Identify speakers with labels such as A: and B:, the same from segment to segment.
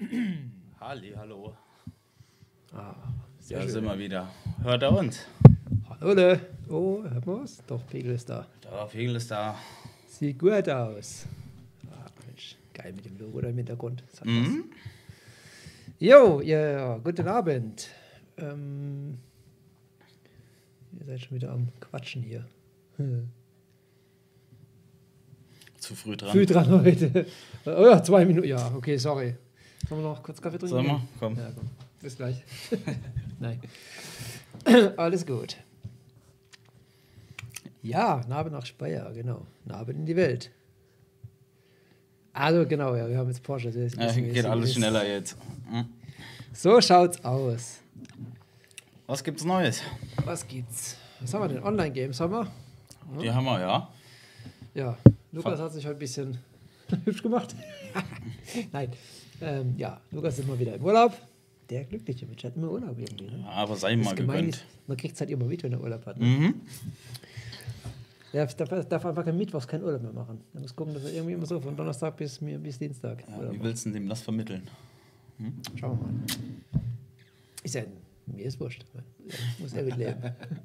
A: Hallo.
B: Sehr
A: Da
B: schön.
A: sind wir wieder. Hört er uns?
B: Hallo. Oh, hört man was? Doch, Pegel ist da.
A: Der Pegel ist da.
B: Sieht gut aus. Mensch, geil mit dem Logo da im Hintergrund. Das hat was. Jo, ja, guten Abend. Ihr seid schon wieder am Quatschen hier.
A: Zu früh dran.
B: Früh dran heute. Oh ja, 2 Minuten. Ja, okay, sorry. Sollen wir noch kurz Kaffee trinken?
A: Sollen wir? Komm.
B: Ja, komm. Bis gleich. Nein. Alles gut. Ja, Narbe nach Speyer, genau. Narbe in die Welt. Also genau, ja, wir haben jetzt Porsche. Das
A: Ja, geht alles schneller jetzt.
B: So schaut's aus.
A: Was gibt's Neues?
B: Was gibt's? Was haben wir denn? Online-Games haben wir?
A: Die haben wir, ja.
B: Ja, Lukas hat sich heute ein bisschen hübsch gemacht. Nein. Ja, Lukas ist mal wieder im Urlaub. Der Glückliche Mensch hat immer Urlaub irgendwie. Ne?
A: Aber sei mal
B: Gemein
A: gegönnt.
B: ist, man kriegt es halt immer mit, wenn er Urlaub hat. Ne? Der darf einfach kein Mittwochs keinen Urlaub mehr machen. Er muss gucken, dass er irgendwie immer so von Donnerstag bis Dienstag.
A: Ja, wie willst du dem das vermitteln?
B: Schauen wir mal. Ist ja, mir ist wurscht. Muss er mitleben.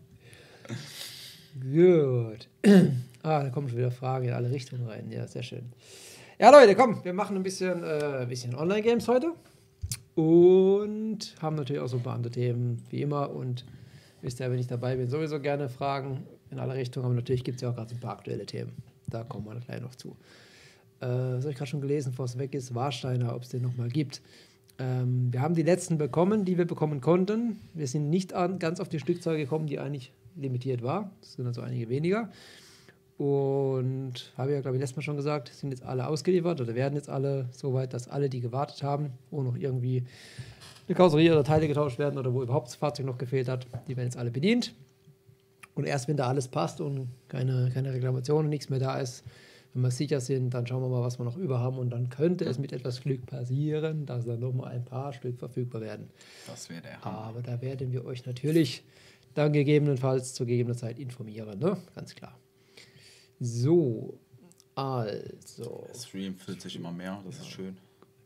B: Gut. Da kommen schon wieder Fragen in alle Richtungen rein. Ja, sehr schön. Ja, Leute, komm, wir machen ein bisschen Online-Games heute. Und haben natürlich auch so ein paar andere Themen, wie immer. Und wisst ihr, wenn ich dabei bin, sowieso gerne Fragen in alle Richtungen. Aber natürlich gibt es ja auch gerade so ein paar aktuelle Themen. Da kommen wir gleich noch zu. Das habe ich gerade schon gelesen, bevor es weg ist. Warsteiner, ob es den nochmal gibt. Wir haben die letzten bekommen, die wir bekommen konnten. Wir sind nicht ganz auf die Stückzahl gekommen, die eigentlich limitiert war. Das sind also einige weniger. Und habe ja, glaube ich, letztes Mal schon gesagt, sind jetzt alle ausgeliefert oder werden jetzt alle so weit, dass alle, die gewartet haben, wo noch irgendwie eine Karosserie oder Teile getauscht werden oder wo überhaupt das Fahrzeug noch gefehlt hat, die werden jetzt alle bedient. Und erst wenn da alles passt und keine Reklamationen, nichts mehr da ist, wenn wir sicher sind, dann schauen wir mal, was wir noch über haben und dann könnte es mit etwas Glück passieren, dass dann nochmal ein paar Stück verfügbar werden.
A: Das wäre der Hammer.
B: Aber da werden wir euch natürlich dann gegebenenfalls zur gegebenen Zeit informieren, ne? Ganz klar. So, also.
A: Der Stream füllt sich immer mehr, das ist schön.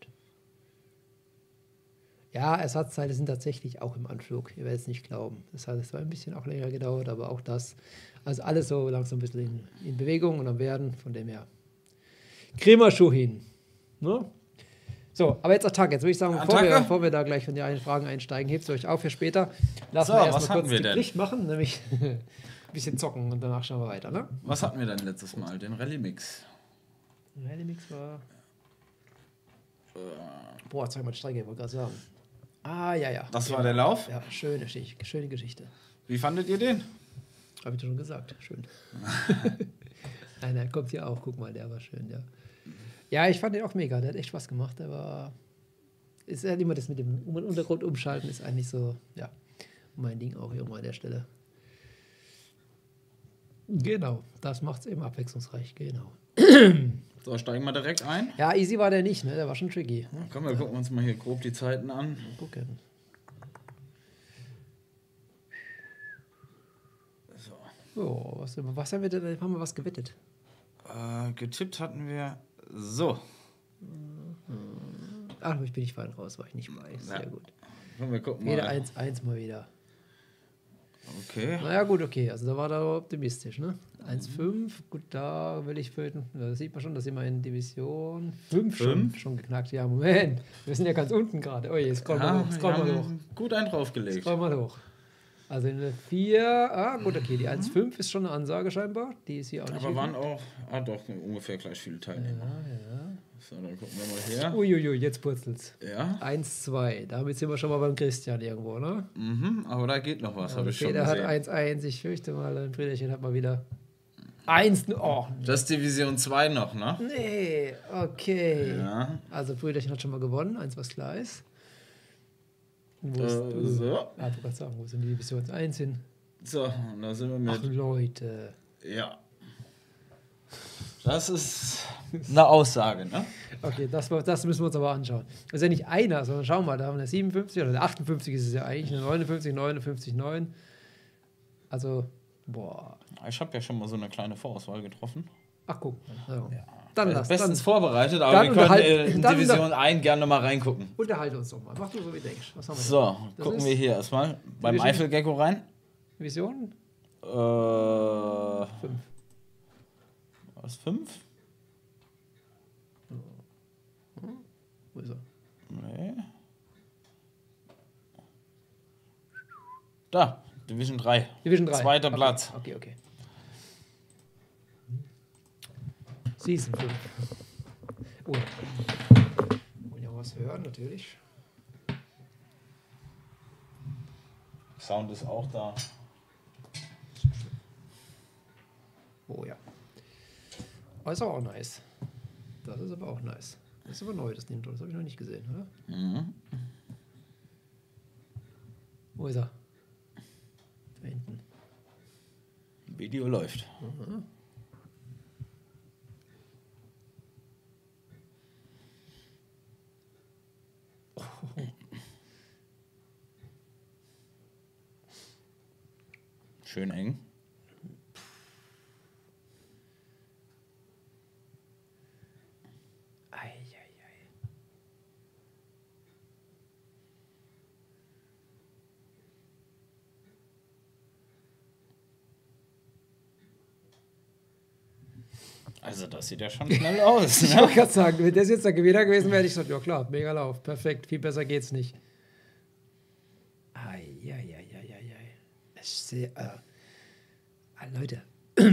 B: Ja, Ersatzteile sind tatsächlich auch im Anflug. Ihr werdet es nicht glauben. Das heißt, es war ein bisschen auch länger gedauert, aber auch das. Also alles so langsam ein bisschen in Bewegung und am Werden. Von dem her kriegen wir schon hin. Ne? So, aber jetzt Attacke. Jetzt würde ich sagen, bevor wir da gleich von den Fragen einsteigen, hebt es euch auf für später. Lassen wir erstmal kurz die Pflicht machen, nämlich ein bisschen zocken und danach schauen wir weiter. Ne?
A: Was hatten wir denn letztes Mal? Den Rallye-Mix.
B: Rallye-Mix war... Boah, zweimal Strecke, wollte gerade sagen. Ah, ja.
A: Das war der Lauf?
B: Ja, schöne Geschichte.
A: Wie fandet ihr den?
B: Habe ich doch schon gesagt. Schön. Nein, der kommt hier auch. Guck mal, der war schön, ja. Ja, ich fand den auch mega. Der hat echt Spaß gemacht. Der war... Ist halt immer das mit dem Untergrund umschalten, ist eigentlich so, ja, mein Ding auch irgendwo an der Stelle. Genau, das macht es eben abwechslungsreich, genau.
A: So, steigen wir direkt ein.
B: Ja, easy war der nicht, ne? Der war schon tricky.
A: Ja, komm, wir gucken uns mal hier grob die Zeiten an.
B: Mal gucken.
A: So.
B: Oh, was haben wir denn? Haben wir was gewettet?
A: Getippt hatten wir so.
B: Ach, ich bin nicht fein raus, war ich nicht bei. Sehr gut.
A: Komm, wir gucken
B: Wieder
A: mal.
B: 1-1 mal wieder.
A: Okay.
B: Naja, gut, okay. Also da war da optimistisch, ne? 1-5, gut, da will ich föten. Da sieht man schon, dass wir in Division 5 schon geknackt. Ja, Moment. Wir sind ja ganz unten gerade. Oh je, scroll mal hoch.
A: Gut einen draufgelegt.
B: Scroll mal hoch. Also in der 4, gut, okay, die 1,5 ist schon eine Ansage scheinbar. Die ist hier auch nicht.
A: Aber waren auch, doch, ungefähr gleich viele Teilnehmer.
B: Ja.
A: So, dann gucken wir mal her.
B: Uiuiui, jetzt purzelt's.
A: Ja.
B: 1-2. Damit sind wir schon mal beim Christian irgendwo, ne?
A: Aber da geht noch was, habe ich schon
B: Der
A: gesehen.
B: hat 1-1. Ich fürchte mal, ein Brüderchen hat mal wieder 1. Oh,
A: Das ist Division 2 noch, ne?
B: nee, okay.
A: Ja.
B: Also Brüderchen hat schon mal gewonnen, eins was klar ist. Wo ist,
A: So.
B: du kannst sagen, wo sind die Division 1 hin?
A: So, und da sind wir mit.
B: Ach Leute.
A: Ja. Das ist eine Aussage, ne?
B: Okay, das müssen wir uns aber anschauen. Das ist ja nicht einer, sondern schau mal, da haben wir eine 57 oder eine 58 ist es ja eigentlich, eine 59, 59, 9. Also, boah.
A: Ich habe ja schon mal so eine kleine Vorauswahl getroffen.
B: Ach, guck mal. Ja.
A: Ja.
B: Dann lass.
A: Bestens vorbereitet, aber
B: dann
A: wir können in Division 1 gerne mal reingucken.
B: Unterhalte uns doch mal. Mach du so, wie du denkst. Was haben wir
A: So, gucken wir hier erstmal beim Eifelgecko rein.
B: Division?
A: 5. Was, 5?
B: Wo ist er?
A: Nee. Da, Division 3.
B: Division 3.
A: Zweiter
B: okay.
A: Platz.
B: Okay. Season 5. Oh. Wollen ja was hören, natürlich.
A: Sound ist auch da.
B: Oh ja. Aber ist aber auch nice. Das ist aber auch nice. Das ist aber neu, das Intro. Das habe ich noch nicht gesehen, oder?
A: Mhm.
B: Wo ist er? Da hinten.
A: Video läuft.
B: Mhm.
A: Schön eng. Also das sieht ja schon schnell aus.
B: Ich wollte gerade sagen, wenn das jetzt der Gewinner gewesen wäre, hätte ich gesagt, ja klar, mega Lauf, perfekt, viel besser geht's nicht. Das ist sehr, Leute.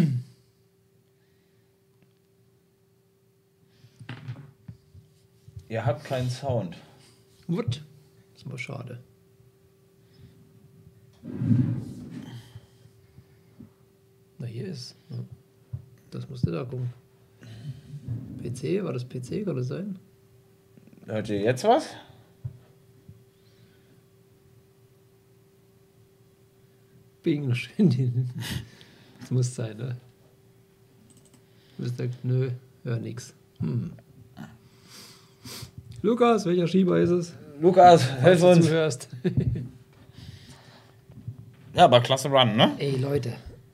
A: Ihr habt keinen Sound.
B: What? Das ist mal schade. Na, hier ist. Ja. Das musste da gucken. PC, war das PC? Kann das sein?
A: Hört ihr jetzt was?
B: Bing, schön. Das muss sein, ne? Nö, hör nix. Lukas, welcher Schieber ist es?
A: Lukas, helf uns.
B: Du hörst.
A: Ja, aber klasse Run, ne?
B: Ey, Leute.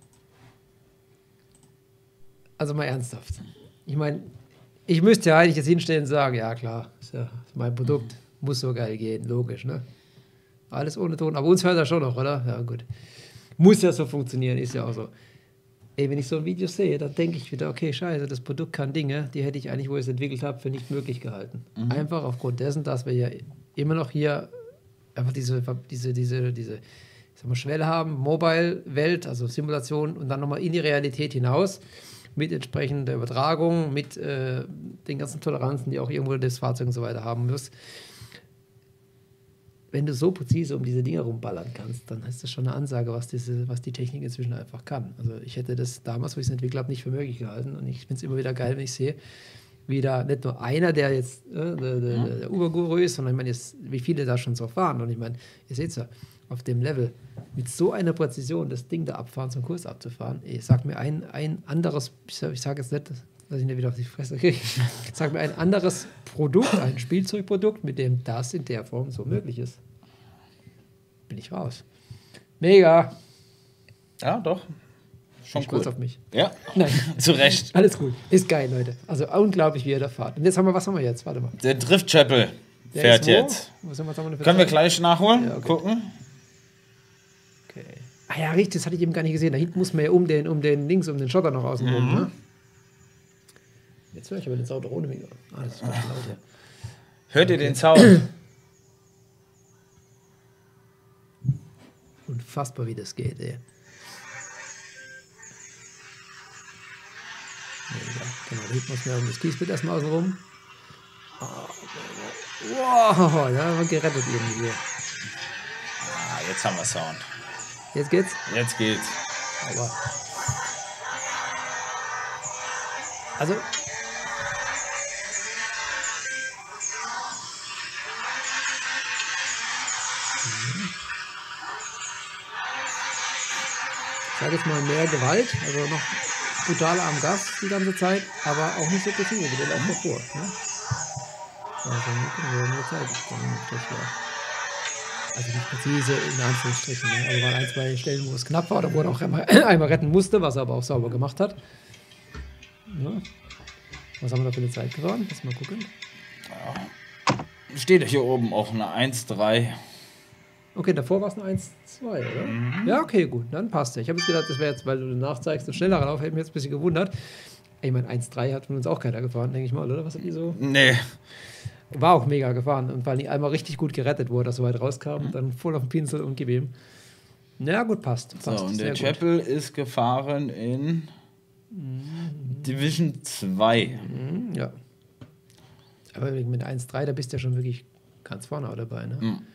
B: Also mal ernsthaft. Ich meine, ich müsste ja eigentlich jetzt hinstellen und sagen, ja klar, ist ja mein Produkt, muss so geil gehen, logisch, ne? Alles ohne Ton, aber uns hört er schon noch, oder? Ja, gut. Muss ja so funktionieren, ist ja auch so. Ey, wenn ich so ein Video sehe, dann denke ich wieder, okay, scheiße, das Produkt kann Dinge, die hätte ich eigentlich, wo ich es entwickelt habe, für nicht möglich gehalten. Einfach aufgrund dessen, dass wir ja immer noch hier einfach diese ich sag mal, Schwelle haben, Mobile-Welt, also Simulation und dann nochmal in die Realität hinaus mit entsprechender Übertragung, mit den ganzen Toleranzen, die auch irgendwo das Fahrzeug und so weiter haben muss. Wenn du so präzise um diese Dinge rumballern kannst, dann ist das schon eine Ansage, was die Technik inzwischen einfach kann. Also ich hätte das damals, wo ich es entwickelt habe, nicht für möglich gehalten. Und ich finde es immer wieder geil, wenn ich sehe, wie da nicht nur einer, der jetzt der Uber-Guru ist, sondern ich meine, jetzt, wie viele da schon so fahren. Und ich meine, ihr seht es ja, auf dem Level, mit so einer Präzision das Ding da abfahren, zum Kurs abzufahren. Ich sag mir ein anderes, ich sage jetzt nicht, dass ich nicht wieder auf die Fresse kriege, sag mir ein anderes Produkt, ein Spielzeugprodukt, mit dem das in der Form so möglich ist. Bin ich raus. Mega.
A: Ja, doch. Schon
B: ich
A: cool.
B: Kurz auf mich.
A: Ja,
B: nein.
A: Zu Recht.
B: Alles gut. Ist geil, Leute. Also unglaublich, wie ihr da fahrt. Und jetzt was haben wir jetzt? Warte mal.
A: Der Drift Chapel fährt jetzt. Können wir gleich nachholen?
B: Ja, okay.
A: Gucken.
B: Okay. Ah ja, richtig, das hatte ich eben gar nicht gesehen. Da hinten muss man ja um den Schotter noch außen rum. Ne? Jetzt höre ich aber den Sound ohne Mikro. Ah, das ist ganz laut, ja.
A: Hört ihr den Sound?
B: Unfassbar, wie das geht, ey. Ja, genau, da hinten muss man um das Kiesbett erstmal außen rum. Wow, da haben wir gerettet irgendwie.
A: Ah, jetzt haben wir Sound.
B: Jetzt geht's?
A: Jetzt geht's.
B: Aber. Also. Ich sage jetzt mal mehr Gewalt, also noch brutaler am Gas die ganze Zeit, aber auch nicht so präzise wie der Lauf davor. Ne? Also nur Zeit. Also nicht präzise in Anführungsstrichen. Ne? Also waren 1, 2 Stellen, wo es knapp war, oder wo er auch einmal retten musste, was er aber auch sauber gemacht hat. Ne? Was haben wir da für eine Zeit gefahren? Lass mal gucken.
A: Ja. Steht hier oben auch eine 1,3.
B: Okay, davor war es eine 1,2, oder? Mhm. Ja, okay, gut, dann passt ja. Ich habe jetzt gedacht, das wäre jetzt, weil du nachzeigst, ein schneller Lauf, hätte mich jetzt ein bisschen gewundert. Ich meine, 1,3 hat von uns auch keiner gefahren, denke ich mal, oder? Was hat die so?
A: Nee.
B: War auch mega gefahren und weil die einmal richtig gut gerettet wurde, dass so weit rauskam, dann voll auf den Pinsel und gib ihm. Na gut, passt.
A: So, und der Chapel ist gefahren in Division 2.
B: Ja. Aber mit 1,3, da bist du ja schon wirklich ganz vorne auch dabei, ne? Mhm.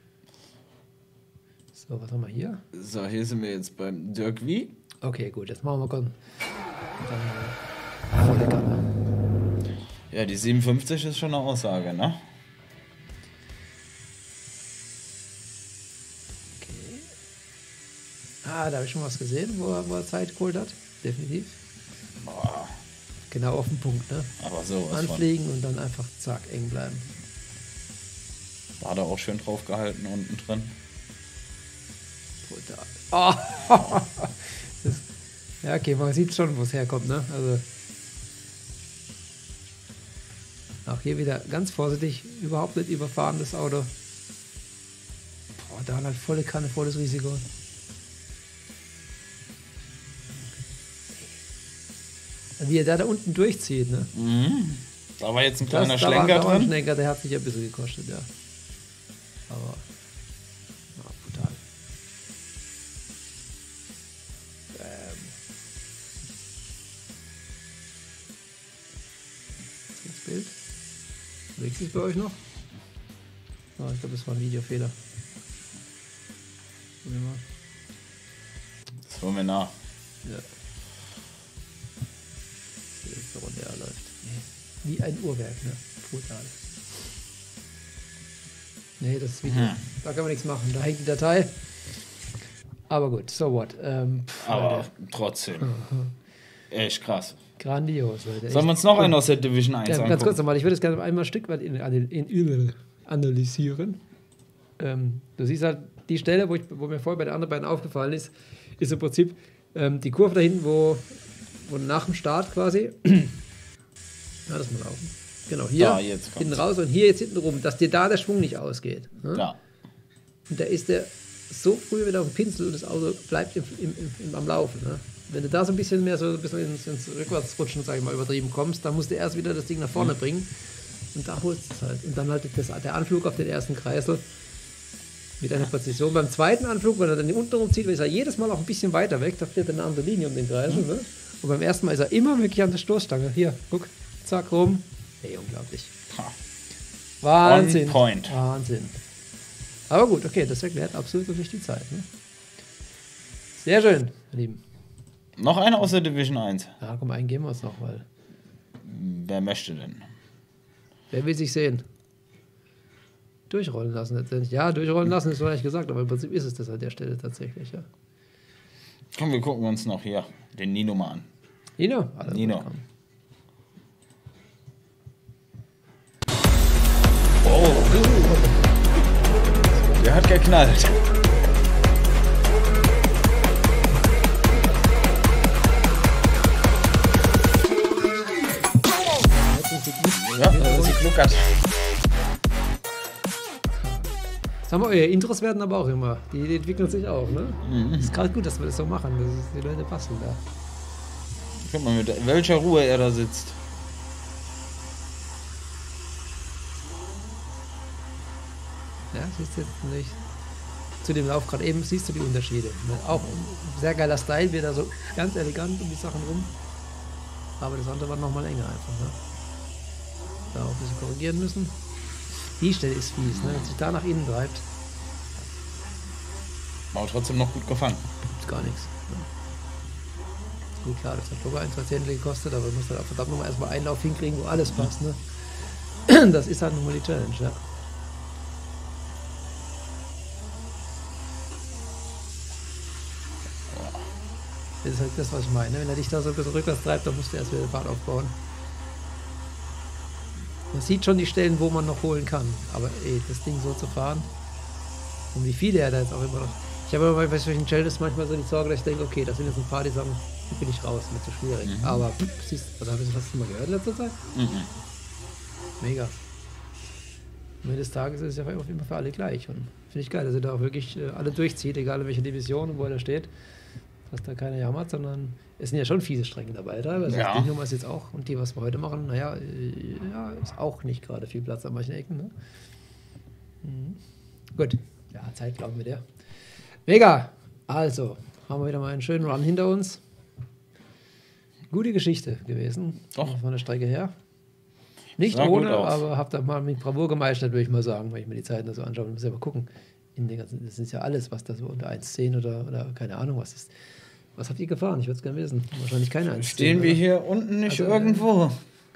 B: So, was haben wir hier?
A: So, hier sind wir jetzt beim Dirk Wie.
B: Okay, gut, jetzt machen wir kurz.
A: Ja, die 57 ist schon eine Aussage, ne?
B: Okay. Da habe ich schon was gesehen, wo er Zeit geholt hat. Definitiv.
A: Boah.
B: Genau auf den Punkt, ne?
A: Aber so.
B: Anfliegen und dann einfach zack, eng bleiben.
A: War da auch schön drauf gehalten unten drin.
B: Brutal. Oh. Ja, okay, man sieht schon, wo es herkommt, ne? Also. Auch hier wieder ganz vorsichtig, überhaupt nicht überfahren, das Auto. Boah, da halt volle Kanne, volles Risiko. Wie er da unten durchzieht, ne?
A: Mhm. Da war jetzt ein kleiner Schlenker
B: drin.
A: Da war ein
B: Schlenker, der hat sich ein bisschen gekostet, ja. Aber, ja, brutal. Das Bild. Bewegt sich bei euch noch? Oh, ich glaube, das war ein Videofehler.
A: Das holen wir nach.
B: Ja. So, und der läuft. Wie ein Uhrwerk, ne? Brutal. Nee, das ist Video. Da kann man nichts machen. Da hängt die Datei. Aber gut, so what.
A: Aber trotzdem. Echt krass.
B: Grandios, Leute.
A: Sollen wir uns noch einen aus der Division 1 angucken?
B: Ganz kurz nochmal, ich würde es gerne einmal ein Stück weit analysieren. Du siehst halt, die Stelle, wo mir vorher bei den anderen beiden aufgefallen ist im Prinzip die Kurve da hinten, wo nach dem Start quasi, das mal laufen. Genau, hier
A: da, jetzt
B: hinten raus und hier jetzt hinten rum, dass dir da der Schwung nicht ausgeht. Ne?
A: Ja.
B: Und da ist der so früh wieder auf dem Pinsel und das Auto bleibt am Laufen. Ne? Wenn du da so ein bisschen mehr ins Rückwärtsrutschen, sag ich mal, übertrieben kommst, dann musst du erst wieder das Ding nach vorne bringen und da holst du es halt. Und dann halt der Anflug auf den ersten Kreisel mit einer Präzision. Beim zweiten Anflug, wenn er dann unten rumzieht, ist er jedes Mal auch ein bisschen weiter weg, da fährt er eine andere Linie um den Kreisel. Ne? Und beim ersten Mal ist er immer wirklich an der Stoßstange. Hier, guck, zack, rum. Ey, unglaublich. Wahnsinn.
A: On point.
B: Wahnsinn. Aber gut, okay, das erklärt absolut nicht die Zeit. Ne? Sehr schön, meine Lieben.
A: Noch einer aus der Division 1.
B: Ja, komm, einen geben wir uns noch, weil.
A: Wer möchte denn?
B: Wer will sich sehen? Durchrollen lassen letztendlich. Ja, durchrollen lassen ist vielleicht gesagt, aber im Prinzip ist es das an der Stelle tatsächlich, ja.
A: Komm, wir gucken uns noch hier den Nino mal an.
B: Nino?
A: Nino. Oh. Der hat geknallt. Ja, das ist gluckert.
B: Sagen wir, Intros werden aber auch immer. Die entwickeln sich auch, ne? Mhm. Ist gerade gut, dass wir das so machen. Die Leute passen da.
A: Guck mal, mit welcher Ruhe er da sitzt.
B: Ja, siehst du jetzt nicht. Zu dem Lauf gerade eben siehst du die Unterschiede. Auch ein sehr geiler Style, wird da so ganz elegant um die Sachen rum. Aber das andere war nochmal enger einfach. Ne? Da auch ein bisschen korrigieren müssen. Die Stelle ist fies, ne? Wenn sich da nach innen treibt.
A: Aber trotzdem noch gut gefangen.
B: Gibt's gar nichts. Ne? Gut, klar, das hat locker 1, 2 Zehntel gekostet, aber du musst halt auch verdammt nochmal erstmal einen Lauf hinkriegen, wo alles passt. Ne? Das ist halt nochmal die Challenge, ja. Das ist halt das, was ich meine. Wenn er dich da so ein bisschen rückwärts treibt, dann musst du erst wieder den Fahrt aufbauen. Man sieht schon die Stellen, wo man noch holen kann. Aber ey, das Ding so zu fahren und wie viele er da jetzt auch immer noch Ich habe aber bei solchen Challenges manchmal so die Sorge, dass ich denke, okay, das sind jetzt ein paar, die sagen, da bin ich raus, wird zu schwierig. Aber siehst du, hast du das mal gehört in letzter Zeit? Mega. Am Ende des Tages ist es ja auf jeden Fall für alle gleich. Und finde ich geil, dass er da auch wirklich alle durchzieht, egal in welcher Division und wo er da steht. Dass da keiner jammert, sondern es sind ja schon fiese Strecken dabei. Also ja. Die Nummer ist jetzt auch, und die, was wir heute machen, naja, ja, ist auch nicht gerade viel Platz an manchen Ecken. Ne? Gut, ja, Zeit glauben wir der. Mega! Also, haben wir wieder mal einen schönen Run hinter uns. Gute Geschichte gewesen.
A: Doch.
B: Von der Strecke her. Nicht ohne, aber habt ihr mal mit Bravour gemeistert, würde ich mal sagen, wenn ich mir die Zeiten so anschaue. Ich muss ja mal gucken. In den ganzen, das ist ja alles, was da so unter 1,10 oder keine Ahnung was ist. Was habt ihr gefahren? Ich würde es gerne wissen. Wahrscheinlich keine 1,10.
A: Stehen wir hier unten nicht also, irgendwo?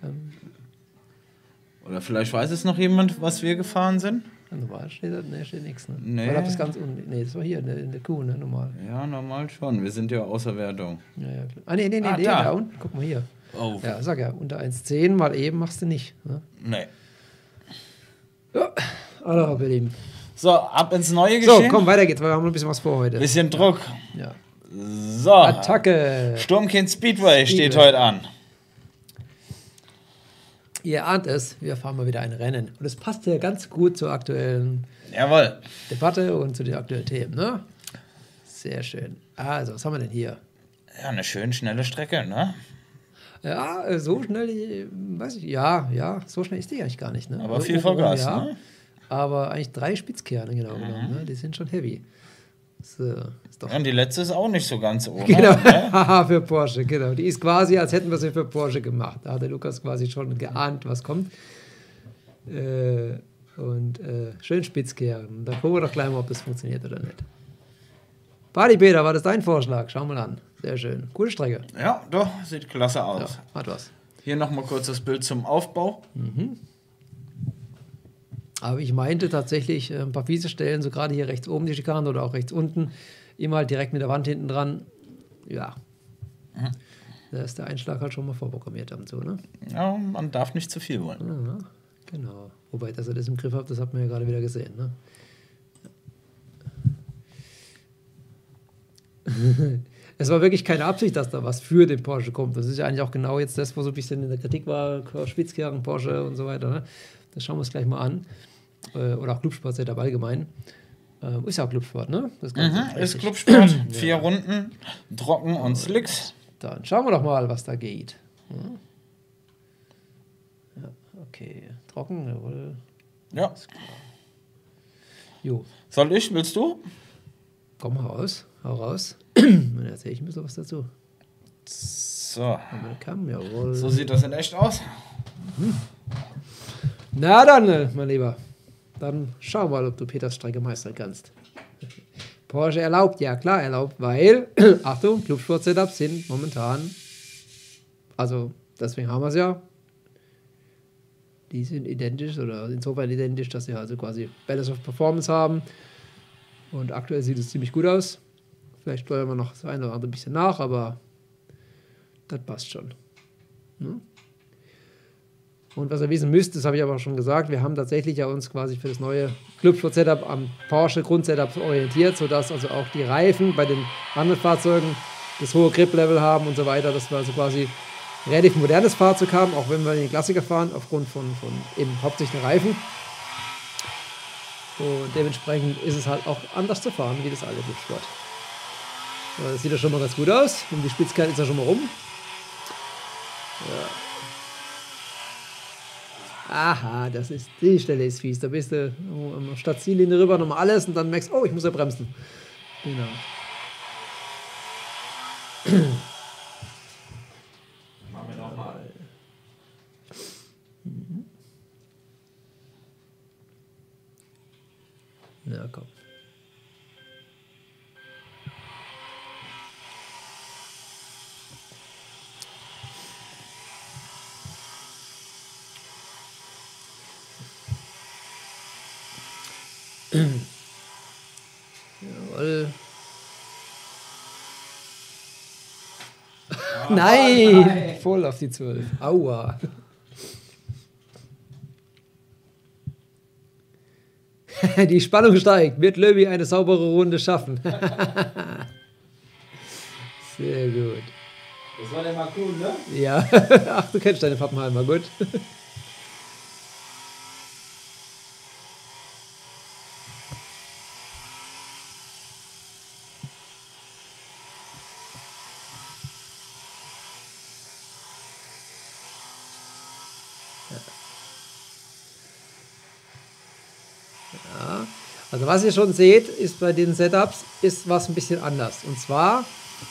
A: Oder vielleicht weiß es noch jemand, was wir gefahren sind?
B: Normal steht nichts. Ne? Nee. Oder das ganz unten. Nee, das war hier in der Kuh, ne? Normal.
A: Ja, normal schon. Wir sind ja außer Wertung.
B: Ja, klar. Nee, da unten. Guck mal hier.
A: Oh.
B: Ja, sag ja, unter 1,10 mal eben machst du nicht. Ne?
A: Nee.
B: Ja, also, ihr Lieben.
A: So, ab ins neue Geschehen.
B: So, komm, weiter geht's, weil wir haben noch ein bisschen was vor heute.
A: Bisschen Druck.
B: Ja.
A: So.
B: Attacke.
A: Sturmkind Speedway steht heute an.
B: Ihr ahnt es, wir fahren mal wieder ein Rennen. Und es passt ja ganz gut zur aktuellen Debatte und zu den aktuellen Themen, ne? Sehr schön. Also, was haben wir denn hier?
A: Ja, eine schön schnelle Strecke, ne?
B: Ja, so schnell, weiß ich, ja, so schnell ist die eigentlich gar nicht, ne?
A: Aber viel Vollgas, ne?
B: Aber eigentlich 3 Spitzkerne, genau genommen, ne? Die sind schon heavy. So, ist doch
A: und die letzte ist auch nicht so ganz ohne.
B: Genau, haha, für Porsche, genau. Die ist quasi, als hätten wir sie für Porsche gemacht. Da hat der Lukas quasi schon geahnt, was kommt. Schön Spitzkehren. Da gucken wir doch gleich mal, ob das funktioniert oder nicht. Party Peter, war das dein Vorschlag? Schau mal an. Sehr schön. Coole Strecke.
A: Ja, doch, sieht klasse aus.
B: Ja, hat was.
A: Hier nochmal kurz das Bild zum Aufbau.
B: Aber ich meinte tatsächlich ein paar fiese Stellen, so gerade hier rechts oben die Schikanen oder auch rechts unten, immer halt direkt mit der Wand hinten dran. Ja. Da ist der Einschlag halt schon mal vorprogrammiert und so, ne?
A: Ja, man darf nicht zu viel wollen.
B: Ja, genau. Wobei, dass er das im Griff hat, das hat man ja gerade wieder gesehen, ne? Es war wirklich keine Absicht, dass da was für den Porsche kommt. Das ist ja eigentlich auch genau jetzt das, wo so ein bisschen in der Kritik war, Spitzkehren, Porsche und so weiter, ne? Das schauen wir uns gleich mal an. Oder auch Clubsport-Setup allgemein. Ist ja auch Clubsport, ne? Das
A: ist Clubsport. 4 Runden, trocken und Slicks.
B: Dann schauen wir doch mal, was da geht. Ja, okay. Trocken, jawohl.
A: Ja.
B: Jo.
A: Soll ich? Willst du?
B: Komm, hau raus. Dann erzähle ich ein bisschen was dazu.
A: So.
B: Jawohl.
A: So sieht das in echt aus.
B: Na dann, mein Lieber. Dann schau mal, ob du Peters Strecke meistern kannst. Porsche erlaubt, ja klar erlaubt, weil, Achtung, Clubsport-Setups sind momentan, also deswegen haben wir es ja, die sind identisch oder insofern identisch, dass sie also quasi Balance of Performance haben. Und aktuell sieht es ziemlich gut aus. Vielleicht steuern wir noch das eine oder andere bisschen nach, aber das passt schon. Hm? Und was ihr wissen müsst, das habe ich aber schon gesagt, wir haben tatsächlich ja uns quasi für das neue Clubsport-Setup am Porsche-Grundsetup orientiert, sodass also auch die Reifen bei den anderen Fahrzeugen das hohe Grip-Level haben und so weiter, dass wir also quasi ein relativ modernes Fahrzeug haben, auch wenn wir den Klassiker fahren, aufgrund von eben hauptsächlich den Reifen. Und dementsprechend ist es halt auch anders zu fahren, wie das alte Clubsport. Das sieht ja schon mal ganz gut aus. Und die Spitzkante ist ja schon mal rum. Ja. Aha, die Stelle ist fies. Da bist du statt Ziellinie rüber nochmal alles und dann merkst du, oh, ich muss ja bremsen. Genau.
A: Machen wir nochmal.
B: Na komm. Jawohl. Nein! Voll auf die 12. Aua. Die Spannung steigt. Wird Löwy eine saubere Runde schaffen? Sehr gut.
A: Das war der Makun, ne?
B: Ja. Ach, du kennst deine Pappenheimer, gut. Ja. Also was ihr schon seht, ist bei den Setups ist was ein bisschen anders. Und zwar,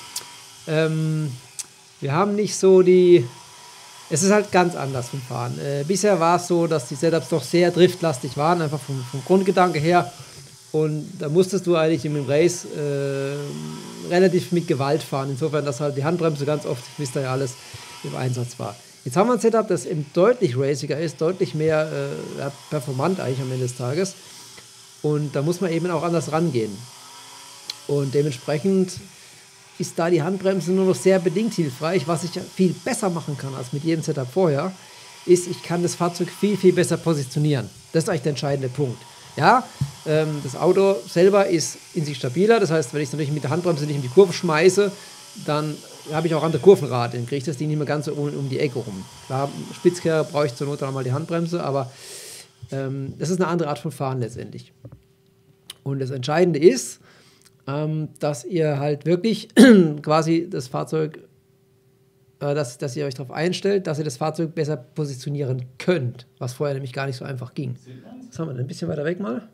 B: wir haben nicht so es ist halt ganz anders vom Fahren. Bisher war es so, dass die Setups doch sehr driftlastig waren, einfach vom Grundgedanke her. Und da musstest du eigentlich im Race relativ mit Gewalt fahren. Insofern, dass halt die Handbremse ganz oft, wisst ihr ja alles, im Einsatz war. Jetzt haben wir ein Setup, das eben deutlich raciger ist, deutlich mehr performant eigentlich am Ende des Tages. Und da muss man eben auch anders rangehen. Und dementsprechend ist da die Handbremse nur noch sehr bedingt hilfreich. Was ich viel besser machen kann als mit jedem Setup vorher, ist, ich kann das Fahrzeug viel, viel besser positionieren. Das ist eigentlich der entscheidende Punkt. Ja, das Auto selber ist in sich stabiler. Das heißt, wenn ich es natürlich mit der Handbremse nicht in die Kurve schmeiße, dann habe ich auch andere Kurvenrate. Dann kriege ich das Ding nicht mehr ganz so um die Ecke rum. Klar, Spitzkehrer brauche ich zur Not dann mal die Handbremse, aber das ist eine andere Art von Fahren letztendlich. Und das Entscheidende ist, dass ihr halt wirklich quasi das Fahrzeug, dass ihr euch darauf einstellt, dass ihr das Fahrzeug besser positionieren könnt, was vorher nämlich gar nicht so einfach ging. Was haben wir denn? Ein bisschen weiter weg mal.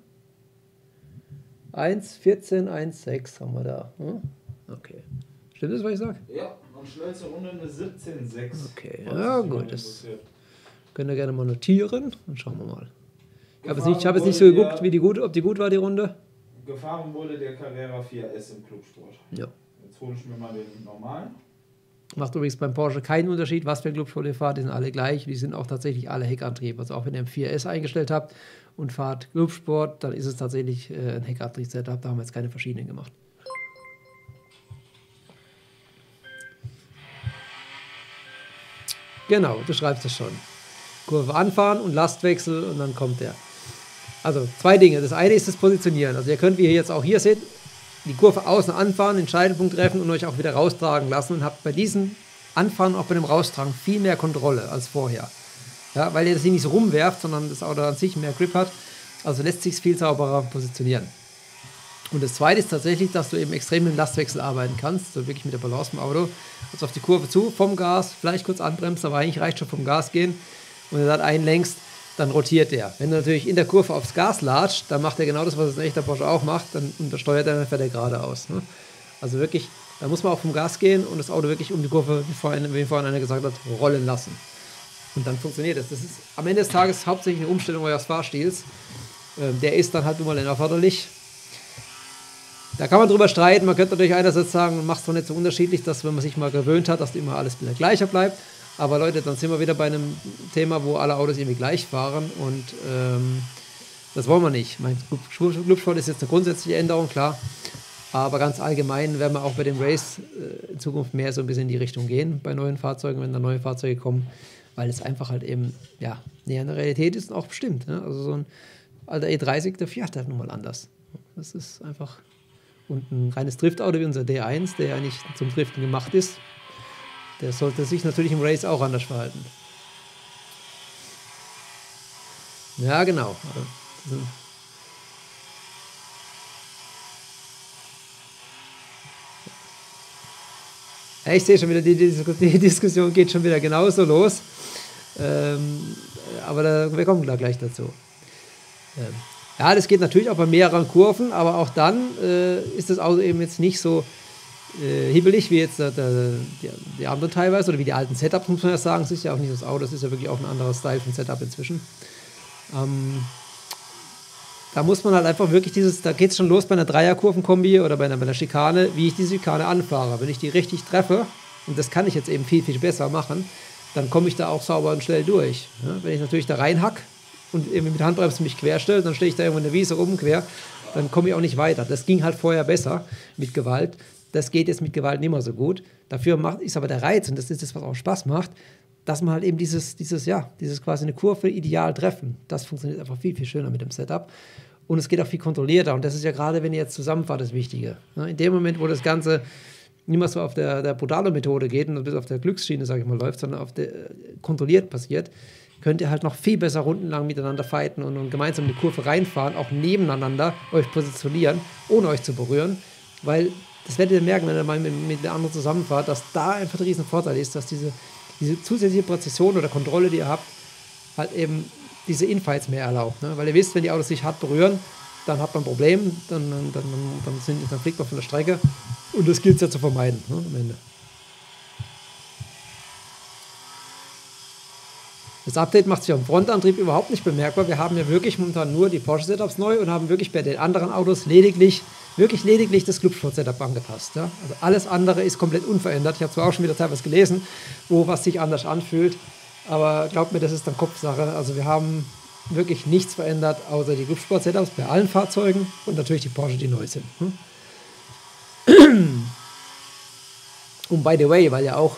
B: 1,14, 1,6 haben wir da. Okay. Stimmt das, was ich sage?
A: Ja, und schnellste Runde eine 17,6.
B: Okay, ja gut. Das könnt ihr gerne mal notieren und schauen wir mal. Ich habe jetzt nicht so geguckt, ob die gut war, die Runde.
A: Gefahren wurde der Carrera 4S im Clubsport.
B: Ja.
A: Jetzt hole ich mir mal den normalen.
B: Macht übrigens beim Porsche keinen Unterschied, was für ein Clubsport ihr fahrt, die sind alle gleich. Die sind auch tatsächlich alle Heckantrieb. Also auch wenn ihr einen 4S eingestellt habt und fahrt Clubsport, dann ist es tatsächlich ein Heckantrieb-Setup. Da haben wir jetzt keine verschiedenen gemacht. Genau, du schreibst es schon. Kurve anfahren und Lastwechsel und dann kommt der. Also zwei Dinge. Das eine ist das Positionieren. Also ihr könnt, wie ihr jetzt auch hier seht, die Kurve außen anfahren, den Scheidepunkt treffen und euch auch wieder raustragen lassen und habt bei diesem Anfahren, auch bei dem Raustragen, viel mehr Kontrolle als vorher. Ja, weil ihr das hier nicht so rumwerft, sondern das Auto an sich mehr Grip hat. Also lässt sich viel sauberer positionieren. Und das zweite ist tatsächlich, dass du eben extrem mit dem Lastwechsel arbeiten kannst, so wirklich mit der Balance im Auto. Also auf die Kurve zu, vom Gas, vielleicht kurz anbremst, aber eigentlich reicht schon vom Gas gehen. Und wenn du dann einlenkst, dann rotiert der. Wenn du natürlich in der Kurve aufs Gas latscht, dann macht er genau das, was ein echter Porsche auch macht, dann untersteuert er, dann fährt er geradeaus. Ne? Also wirklich, da muss man auch vom Gas gehen und das Auto wirklich um die Kurve, wie vorhin einer gesagt hat, rollen lassen. Und dann funktioniert das. Das ist am Ende des Tages hauptsächlich eine Umstellung eures Fahrstils. Der ist dann halt nun mal erforderlich. Da kann man drüber streiten. Man könnte natürlich einerseits sagen, man macht es doch nicht so unterschiedlich, dass wenn man sich mal gewöhnt hat, dass immer alles wieder gleicher bleibt. Aber Leute, dann sind wir wieder bei einem Thema, wo alle Autos irgendwie gleich fahren und das wollen wir nicht. Mein Clubsport ist jetzt eine grundsätzliche Änderung, klar. Aber ganz allgemein werden wir auch bei dem Race in Zukunft mehr so ein bisschen in die Richtung gehen bei neuen Fahrzeugen, wenn da neue Fahrzeuge kommen, weil es einfach halt eben ja, näher an der Realität ist und auch bestimmt. Ne? Also so ein alter E30, der fährt halt nun mal anders. Das ist einfach... Und ein reines Driftauto wie unser D1, der ja nicht zum Driften gemacht ist, der sollte sich natürlich im Race auch anders verhalten. Ja, genau. Ja, ich sehe schon wieder, die Diskussion geht schon wieder genauso los. Aber wir kommen da gleich dazu. Ja, das geht natürlich auch bei mehreren Kurven, aber auch dann ist das Auto eben jetzt nicht so hibbelig wie jetzt die anderen teilweise oder wie die alten Setups, muss man ja sagen. Es ist ja auch nicht das Auto, das ist ja wirklich auch ein anderer Style von Setup inzwischen. Da muss man halt einfach wirklich da geht es schon los bei einer Dreierkurvenkombi oder bei einer Schikane, wie ich die Schikane anfahre. Wenn ich die richtig treffe, und das kann ich jetzt eben viel, viel besser machen, dann komme ich da auch sauber und schnell durch. Ja, wenn ich natürlich da reinhack und irgendwie mit Handbremse mich querstelle, dann stehe ich da irgendwo in der Wiese rum quer, dann komme ich auch nicht weiter. Das ging halt vorher besser mit Gewalt. Das geht jetzt mit Gewalt nicht mehr so gut. Dafür ist aber der Reiz, und das ist das, was auch Spaß macht, dass man halt eben dieses quasi eine Kurve ideal treffen. Das funktioniert einfach viel, viel schöner mit dem Setup. und es geht auch viel kontrollierter. Und das ist ja gerade, wenn ihr jetzt zusammenfahrt, das Wichtige. In dem Moment, wo das Ganze nicht mehr so auf der Brutalo-Methode geht und bis auf der Glücksschiene, sage ich mal, läuft, sondern auf der kontrolliert passiert, könnt ihr halt noch viel besser rundenlang miteinander fighten und gemeinsam in die Kurve reinfahren, auch nebeneinander euch positionieren, ohne euch zu berühren, weil das werdet ihr merken, wenn ihr mal mit der anderen zusammenfahrt, dass da einfach der riesen Vorteil ist, dass diese zusätzliche Präzision oder Kontrolle, die ihr habt, halt eben diese Infights mehr erlaubt. Ne? Weil ihr wisst, wenn die Autos sich hart berühren, dann habt man ein Problem, dann fliegt man von der Strecke und das gilt es ja zu vermeiden, ne, am Ende. Das Update macht sich am Frontantrieb überhaupt nicht bemerkbar. Wir haben ja wirklich momentan nur die Porsche-Setups neu und haben wirklich bei den anderen Autos lediglich das Clubsport-Setup angepasst. Ja? Also alles andere ist komplett unverändert. Ich habe zwar auch schon wieder teilweise gelesen, wo was sich anders anfühlt, aber glaubt mir, das ist dann Kopfsache. Also wir haben wirklich nichts verändert, außer die Clubsport-Setups bei allen Fahrzeugen und natürlich die Porsche, die neu sind. Und by the way, weil ja auch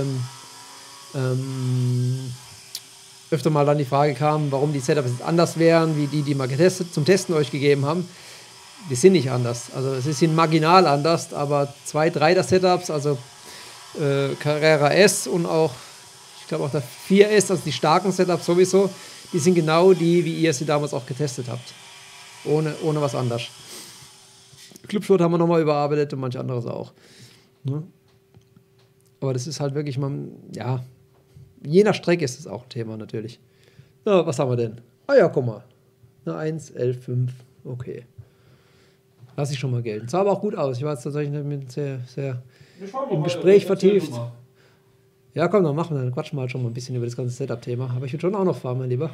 B: öfter mal dann die Frage kam, warum die Setups jetzt anders wären, wie die mal zum Testen euch gegeben haben. Die sind nicht anders. Also es sind marginal anders, aber 2, 3 der Setups, also Carrera S und auch, ich glaube auch der 4S, also die starken Setups sowieso, die sind genau die, wie ihr sie damals auch getestet habt. Ohne was anderes. Clubsport haben wir nochmal überarbeitet und manche anderes auch. Ne? Aber das ist halt wirklich mal, ja, je nach Strecke ist es auch ein Thema natürlich. Na, was haben wir denn? Ah ja, guck mal. Eine 1, 11, 5. Okay. Lass ich schon mal gelten. Sah aber auch gut aus. Ich war jetzt tatsächlich mit sehr im Gespräch vertieft. Ja, komm, dann machen wir. Dann quatschen wir halt schon mal ein bisschen über das ganze Setup-Thema. Aber ich würde schon auch noch fahren, mein Lieber.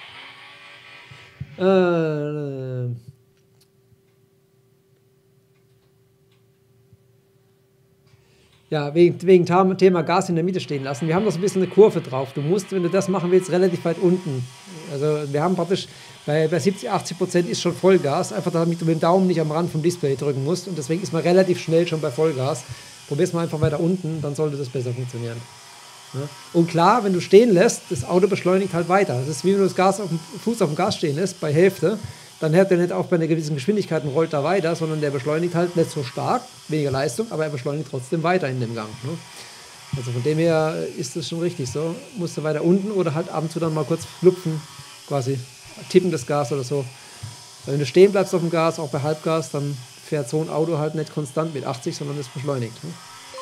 B: Ja, wegen Thema Gas in der Mitte stehen lassen. Wir haben noch so ein bisschen eine Kurve drauf. Du musst, wenn du das machen willst, relativ weit unten. Also wir haben praktisch, bei 70-80% ist schon Vollgas, einfach damit du mit dem Daumen nicht am Rand vom Display drücken musst. Und deswegen ist man relativ schnell schon bei Vollgas. Probier's mal einfach weiter unten, dann sollte das besser funktionieren. Ja? Und klar, wenn du stehen lässt, das Auto beschleunigt halt weiter. Das ist wie wenn du das Fuß auf dem Gas stehen lässt, bei Hälfte. Dann hört er nicht auch bei einer gewissen Geschwindigkeit und rollt da weiter, sondern der beschleunigt halt nicht so stark, weniger Leistung, aber er beschleunigt trotzdem weiter in dem Gang. Ne? Also von dem her ist das schon richtig so. Musst du weiter unten oder halt ab und zu dann mal kurz lupfen, quasi tippen das Gas oder so. Weil wenn du stehen bleibst auf dem Gas, auch bei Halbgas, dann fährt so ein Auto halt nicht konstant mit 80, sondern ist beschleunigt. Ne?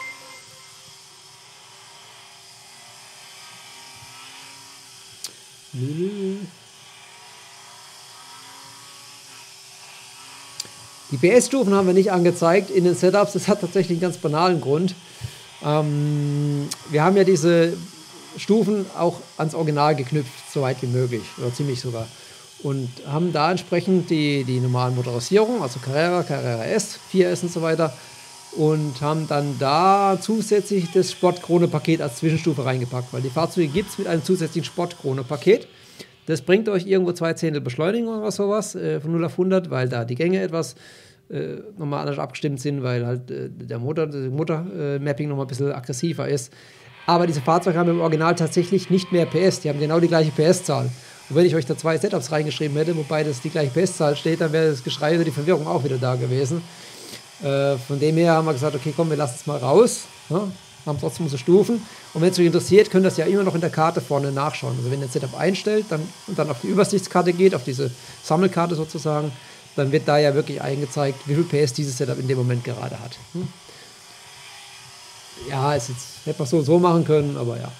B: Die PS-Stufen haben wir nicht angezeigt in den Setups. Das hat tatsächlich einen ganz banalen Grund. Wir haben ja diese Stufen auch ans Original geknüpft, so weit wie möglich, oder ziemlich sogar. Und haben da entsprechend die normalen Motorisierungen, also Carrera S, 4S und so weiter, und haben dann da zusätzlich das Sport-Krone-Paket als Zwischenstufe reingepackt, weil die Fahrzeuge gibt es mit einem zusätzlichen Sport-Krone-Paket. Das bringt euch irgendwo 2 Zehntel Beschleunigung oder sowas von 0 auf 100, weil da die Gänge etwas nochmal anders abgestimmt sind, weil halt der Motor-Mapping nochmal ein bisschen aggressiver ist. Aber diese Fahrzeuge haben im Original tatsächlich nicht mehr PS, die haben genau die gleiche PS-Zahl. Und wenn ich euch da 2 Setups reingeschrieben hätte, wobei das die gleiche PS-Zahl steht, dann wäre das Geschrei oder die Verwirrung auch wieder da gewesen. Von dem her haben wir gesagt, okay, komm, wir lassen es mal raus. Ja? Haben trotzdem unsere Stufen. Und wenn es euch interessiert, könnt ihr das ja immer noch in der Karte vorne nachschauen. Also wenn ihr das Setup einstellt und dann auf die Übersichtskarte geht, auf diese Sammelkarte sozusagen, dann wird da ja wirklich eingezeigt, wie viel PS dieses Setup in dem Moment gerade hat. Ja, ist jetzt, hätte man so machen können, aber ja.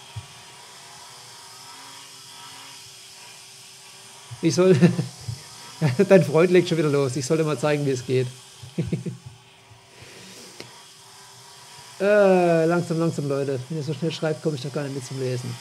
B: Dein Freund legt schon wieder los. Ich sollte mal zeigen, wie es geht. Langsam, Leute. Wenn ihr so schnell schreibt, komme ich doch gar nicht mit zum Lesen.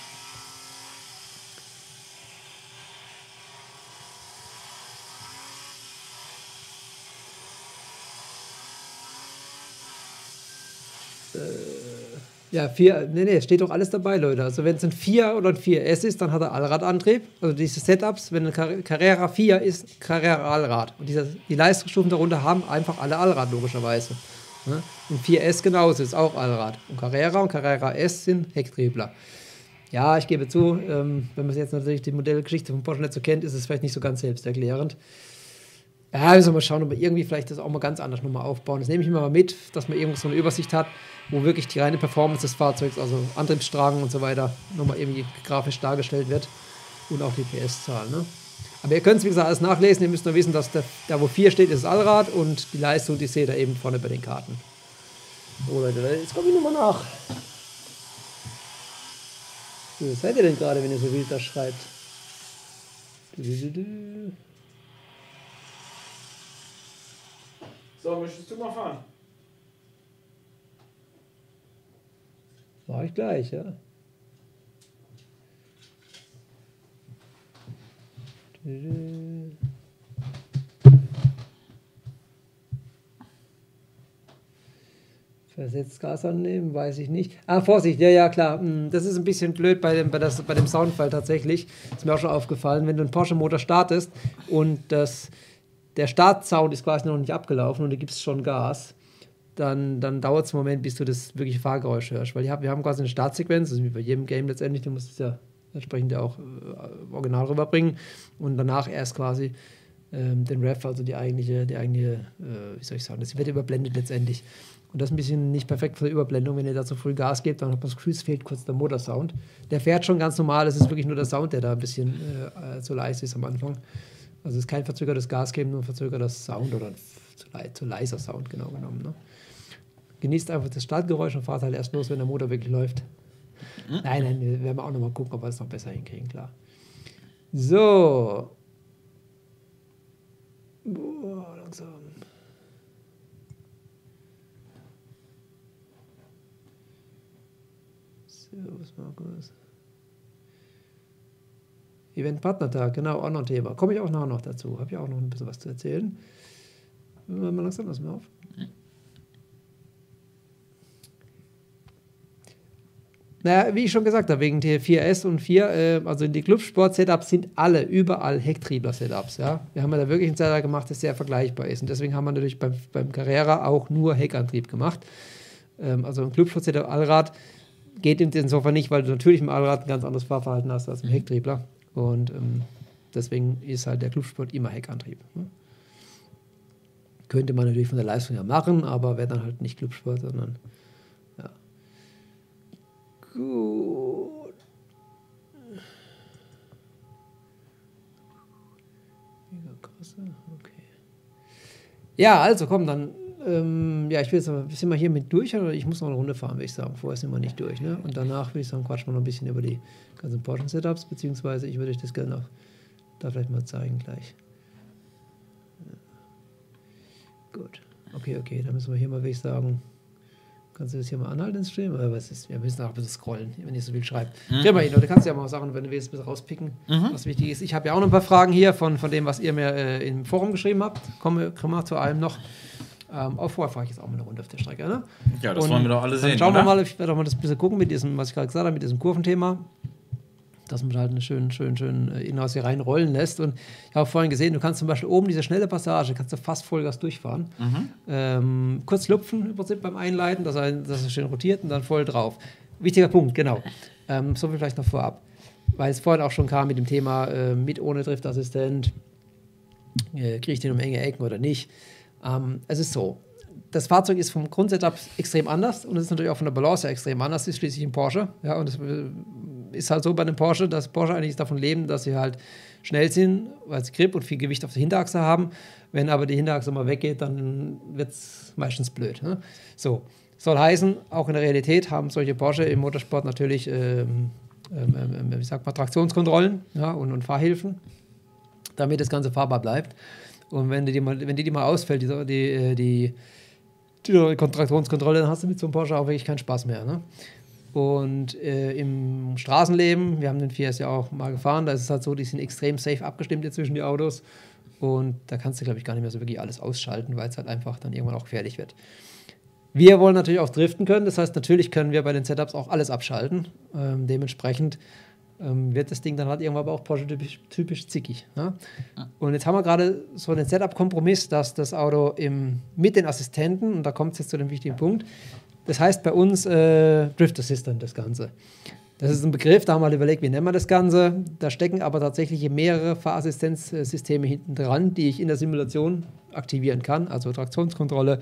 B: Ja, 4, nee, steht doch alles dabei, Leute. Also wenn es ein 4 oder ein 4S ist, dann hat er Allradantrieb. Also diese Setups, wenn ein Carrera 4 ist, Carrera Allrad. Und die Leistungsstufen darunter haben einfach alle Allrad, logischerweise. Ja? Und 4S genauso, ist auch Allrad. Und Carrera S sind Hecktriebler. Ja, ich gebe zu, wenn man jetzt natürlich die Modellgeschichte von Porsche nicht so kennt, ist es vielleicht nicht so ganz selbsterklärend. Ja, müssen wir mal schauen, ob wir irgendwie vielleicht das auch mal ganz anders nochmal aufbauen. Das nehme ich immer mal mit, dass man irgendwo so eine Übersicht hat, wo wirklich die reine Performance des Fahrzeugs, also Antriebsstrang und so weiter, nochmal irgendwie grafisch dargestellt wird und auch die PS-Zahl. Ne? Aber ihr könnt es, wie gesagt, alles nachlesen. Ihr müsst nur wissen, dass da wo 4 steht, ist das Allrad und die Leistung, die seht ihr eben vorne bei den Karten. So, Leute, jetzt komme ich nochmal nach. So, was seid ihr denn gerade, wenn ihr so wild da schreibt?
A: So, möchtest du mal fahren?
B: Mach ich gleich, ja. Versetzt Gas annehmen, weiß ich nicht. Ah, Vorsicht, ja, klar. Das ist ein bisschen blöd bei dem Soundfall tatsächlich. Ist mir auch schon aufgefallen, wenn du einen Porsche-Motor startest und der Startsound ist quasi noch nicht abgelaufen und du gibst schon Gas, dann dauert es einen Moment, bis du das wirkliche Fahrgeräusch hörst. Weil wir haben quasi eine Startsequenz, das ist wie bei jedem Game letztendlich, du musst es ja entsprechend auch original rüberbringen und danach erst quasi den Rev, also die eigentliche, wie soll ich sagen, das wird überblendet letztendlich. Und das ist ein bisschen nicht perfekt für die Überblendung, wenn ihr da zu früh Gas gebt, dann hat man das Gefühl, es fehlt kurz der Motorsound. Der fährt schon ganz normal, es ist wirklich nur der Sound, der da ein bisschen zu leise ist am Anfang. Also es ist kein verzögertes Gas geben, nur verzögertes Sound oder zu leiser Sound, genau genommen. Ne? Genießt einfach das Startgeräusch und fahrt halt erst los, wenn der Motor wirklich läuft. Nein, wir werden auch nochmal gucken, ob wir es noch besser hinkriegen, klar. So. Boah, langsam. So, was Markus? Event-Partnertag, genau, auch noch ein Thema. Komme ich auch noch dazu. Habe ich auch noch ein bisschen was zu erzählen. Mal langsam, lass mal auf. Naja, wie ich schon gesagt habe, wegen der 4S und 4, also die Clubsport-Setups sind alle überall Hecktriebler-Setups. Ja? Wir haben ja da wirklich ein Setup gemacht, das sehr vergleichbar ist. Und deswegen haben wir natürlich beim Carrera auch nur Heckantrieb gemacht. Also ein Clubsport-Setup Allrad geht insofern nicht, weil du natürlich im Allrad ein ganz anderes Fahrverhalten hast als im Hecktriebler. Und deswegen ist halt der Clubsport immer Heckantrieb. Ne? Könnte man natürlich von der Leistung her machen, aber wäre dann halt nicht Clubsport, sondern ja. Gut. Mega krass, okay. Ja, also komm, dann ja, ich will jetzt aber, sind wir hier mit durch, oder ich muss noch eine Runde fahren, würde ich sagen. Vorher sind wir nicht durch, ne? Und danach würde ich sagen, quatschen wir noch ein bisschen über die ganzen Porsche-Setups, beziehungsweise ich würde euch das gerne auch da vielleicht mal zeigen gleich. Ja. Gut. Okay, dann müssen wir hier mal, würde ich sagen, kannst du das hier mal anhalten ins Stream? Oder was ist? Wir müssen auch ein bisschen scrollen, wenn ihr so viel schreibt. Dreh mal hin, oder kannst du ja mal Sachen, wenn du willst, ein bisschen rauspicken, was wichtig ist. Ich habe ja auch noch ein paar Fragen hier von dem, was ihr mir im Forum geschrieben habt. Kommen wir zu allem noch. Auch vorher fahre ich jetzt auch mal eine Runde auf der Strecke. Ne?
A: Ja, das wollen wir doch alle sehen.
B: Schauen wir mal, ich werde auch mal das bisschen gucken mit diesem, was ich gerade gesagt habe, mit diesem Kurventhema. Dass man halt eine schön Inhouse hier reinrollen lässt. Und ich habe vorhin gesehen, du kannst zum Beispiel oben diese schnelle Passage, kannst du fast Vollgas durchfahren. Kurz lupfen im Prinzip beim Einleiten, dass er schön rotiert und dann voll drauf. Wichtiger Punkt, genau. So viel vielleicht noch vorab. Weil es vorhin auch schon kam mit dem Thema mit ohne Driftassistent, kriege ich den um enge Ecken oder nicht. Es ist so, das Fahrzeug ist vom Grundsetup extrem anders und es ist natürlich auch von der Balance her extrem anders, ist schließlich ein Porsche. Ja, und es ist halt so bei einem Porsche, dass Porsche eigentlich davon leben, dass sie halt schnell sind, weil sie Grip und viel Gewicht auf der Hinterachse haben. Wenn aber die Hinterachse mal weggeht, dann wird es meistens blöd. Ne? So, soll heißen, auch in der Realität haben solche Porsche im Motorsport natürlich wie sagt man, Traktionskontrollen, ja, und Fahrhilfen, damit das Ganze fahrbar bleibt. Und wenn die mal ausfällt, die Traktionskontrolle, dann hast du mit so einem Porsche auch wirklich keinen Spaß mehr. Ne? Und im Straßenleben, wir haben den 4S ja auch mal gefahren, da ist es halt so, die sind extrem safe abgestimmt jetzt zwischen die Autos. Und da kannst du, glaube ich, gar nicht mehr so wirklich alles ausschalten, weil es halt einfach dann irgendwann auch gefährlich wird. Wir wollen natürlich auch driften können, das heißt, natürlich können wir bei den Setups auch alles abschalten. Dementsprechend wird das Ding dann halt irgendwann aber auch Porsche-typisch zickig. Ne? Und jetzt haben wir gerade so einen Setup-Kompromiss, dass das Auto mit den Assistenten, und da kommt es jetzt zu dem wichtigen Punkt, das heißt bei uns Drift Assistant, das Ganze. Das ist ein Begriff, da haben wir mal überlegt, wie nennen wir das Ganze. Da stecken aber tatsächlich mehrere Fahrassistenzsysteme hinten dran, die ich in der Simulation aktivieren kann. Also Traktionskontrolle,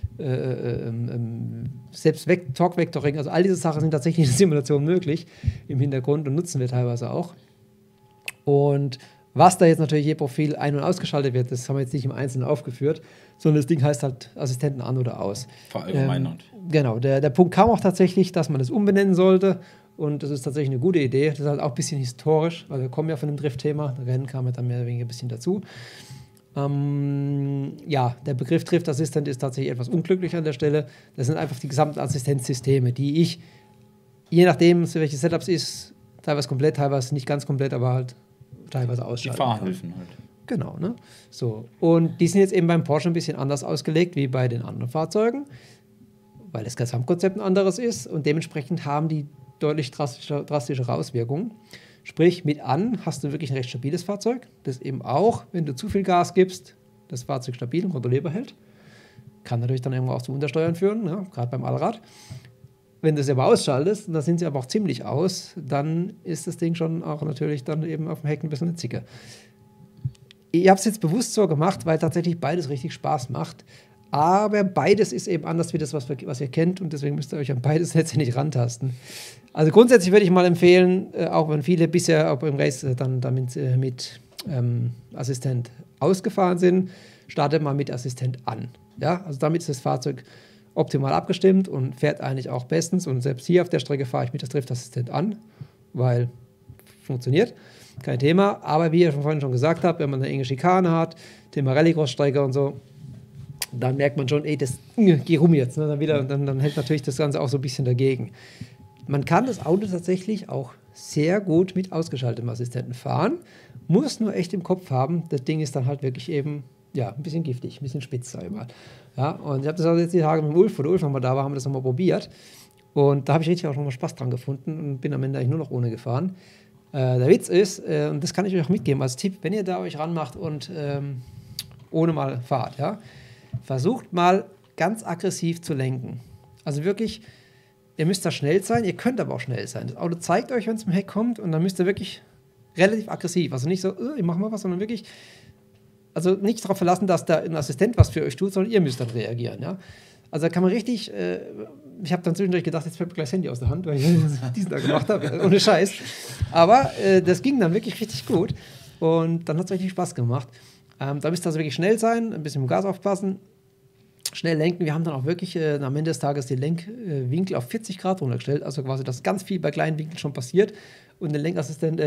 B: selbst Torque-Vectoring, also all diese Sachen sind tatsächlich in der Simulation möglich im Hintergrund und nutzen wir teilweise auch. Und was da jetzt natürlich je Profil ein- und ausgeschaltet wird, das haben wir jetzt nicht im Einzelnen aufgeführt, sondern das Ding heißt halt Assistenten an oder aus.
A: Verallgemeinert.
B: Genau, der Punkt kam auch tatsächlich, dass man das umbenennen sollte. Und das ist tatsächlich eine gute Idee. Das ist halt auch ein bisschen historisch, weil wir kommen ja von dem Drift-Thema. Rennen kam ja dann mehr oder weniger ein bisschen dazu. Ja, der Begriff Drift Assistant ist tatsächlich etwas unglücklich an der Stelle. Das sind einfach die gesamten Assistenzsysteme, die ich, je nachdem, welche Setups ist, teilweise komplett, teilweise nicht ganz komplett, aber halt teilweise ausschalten.
A: Die Fahrhilfen halt.
B: Genau, ne? So. Und die sind jetzt eben beim Porsche ein bisschen anders ausgelegt wie bei den anderen Fahrzeugen, weil das Gesamtkonzept ein anderes ist und dementsprechend haben die deutlich drastischere Auswirkungen. Sprich, mit an hast du wirklich ein recht stabiles Fahrzeug, das eben auch, wenn du zu viel Gas gibst, das Fahrzeug stabil und kontrollierbar hält. Kann natürlich dann irgendwo auch zu Untersteuern führen, ne? Gerade beim Allrad. Wenn du es aber ausschaltest, und da sind sie aber auch ziemlich aus, dann ist das Ding schon auch natürlich dann eben auf dem Heck ein bisschen eine Zicke. Ich habe es jetzt bewusst so gemacht, weil tatsächlich beides richtig Spaß macht. Aber beides ist eben anders wie das, was ihr kennt. Und deswegen müsst ihr euch an beides letztendlich rantasten. Also grundsätzlich würde ich mal empfehlen, auch wenn viele bisher auch im Race dann damit mit Assistent ausgefahren sind, startet mal mit Assistent an. Ja? Also damit ist das Fahrzeug optimal abgestimmt und fährt eigentlich auch bestens. Und selbst hier auf der Strecke fahre ich mit das Drift-Assistent an, weil funktioniert. Kein Thema. Aber wie ihr vorhin schon gesagt habt, wenn man eine enge Schikane hat, Thema Rallycross-Strecke und so, dann merkt man schon, ey, das geh rum jetzt. Ne? Dann hält natürlich das Ganze auch so ein bisschen dagegen. Man kann das Auto tatsächlich auch sehr gut mit ausgeschaltetem Assistenten fahren, muss nur echt im Kopf haben, das Ding ist dann halt wirklich eben, ja, ein bisschen giftig, ein bisschen spitz, sag ich mal. Ja, und ich habe das auch jetzt die Tage mit dem Ulf, wo der Ulf nochmal da war, haben wir das nochmal probiert. Und da habe ich richtig auch nochmal Spaß dran gefunden und bin am Ende eigentlich nur noch ohne gefahren. Der Witz ist, und das kann ich euch auch mitgeben als Tipp, wenn ihr da euch ranmacht und ohne mal fahrt, ja, versucht mal ganz aggressiv zu lenken. Also wirklich, ihr müsst da schnell sein, ihr könnt aber auch schnell sein. Das Auto zeigt euch, wenn es zum Heck kommt und dann müsst ihr wirklich relativ aggressiv, also nicht so, ich mach mal was, sondern wirklich, also nicht darauf verlassen, dass da ein Assistent was für euch tut, sondern ihr müsst dann reagieren, ja. Also da kann man richtig, ich habe dann zwischendurch gedacht, jetzt fällt mir gleich das Handy aus der Hand, weil ich diesen da gemacht habe, ohne Scheiß. Aber das ging dann wirklich richtig gut und dann hat es richtig Spaß gemacht. Da müsst ihr also wirklich schnell sein, ein bisschen mit dem Gas aufpassen, schnell lenken. Wir haben dann auch wirklich am Ende des Tages den Lenkwinkel auf 40 Grad runtergestellt, also quasi, dass ganz viel bei kleinen Winkeln schon passiert und den Lenkassistent,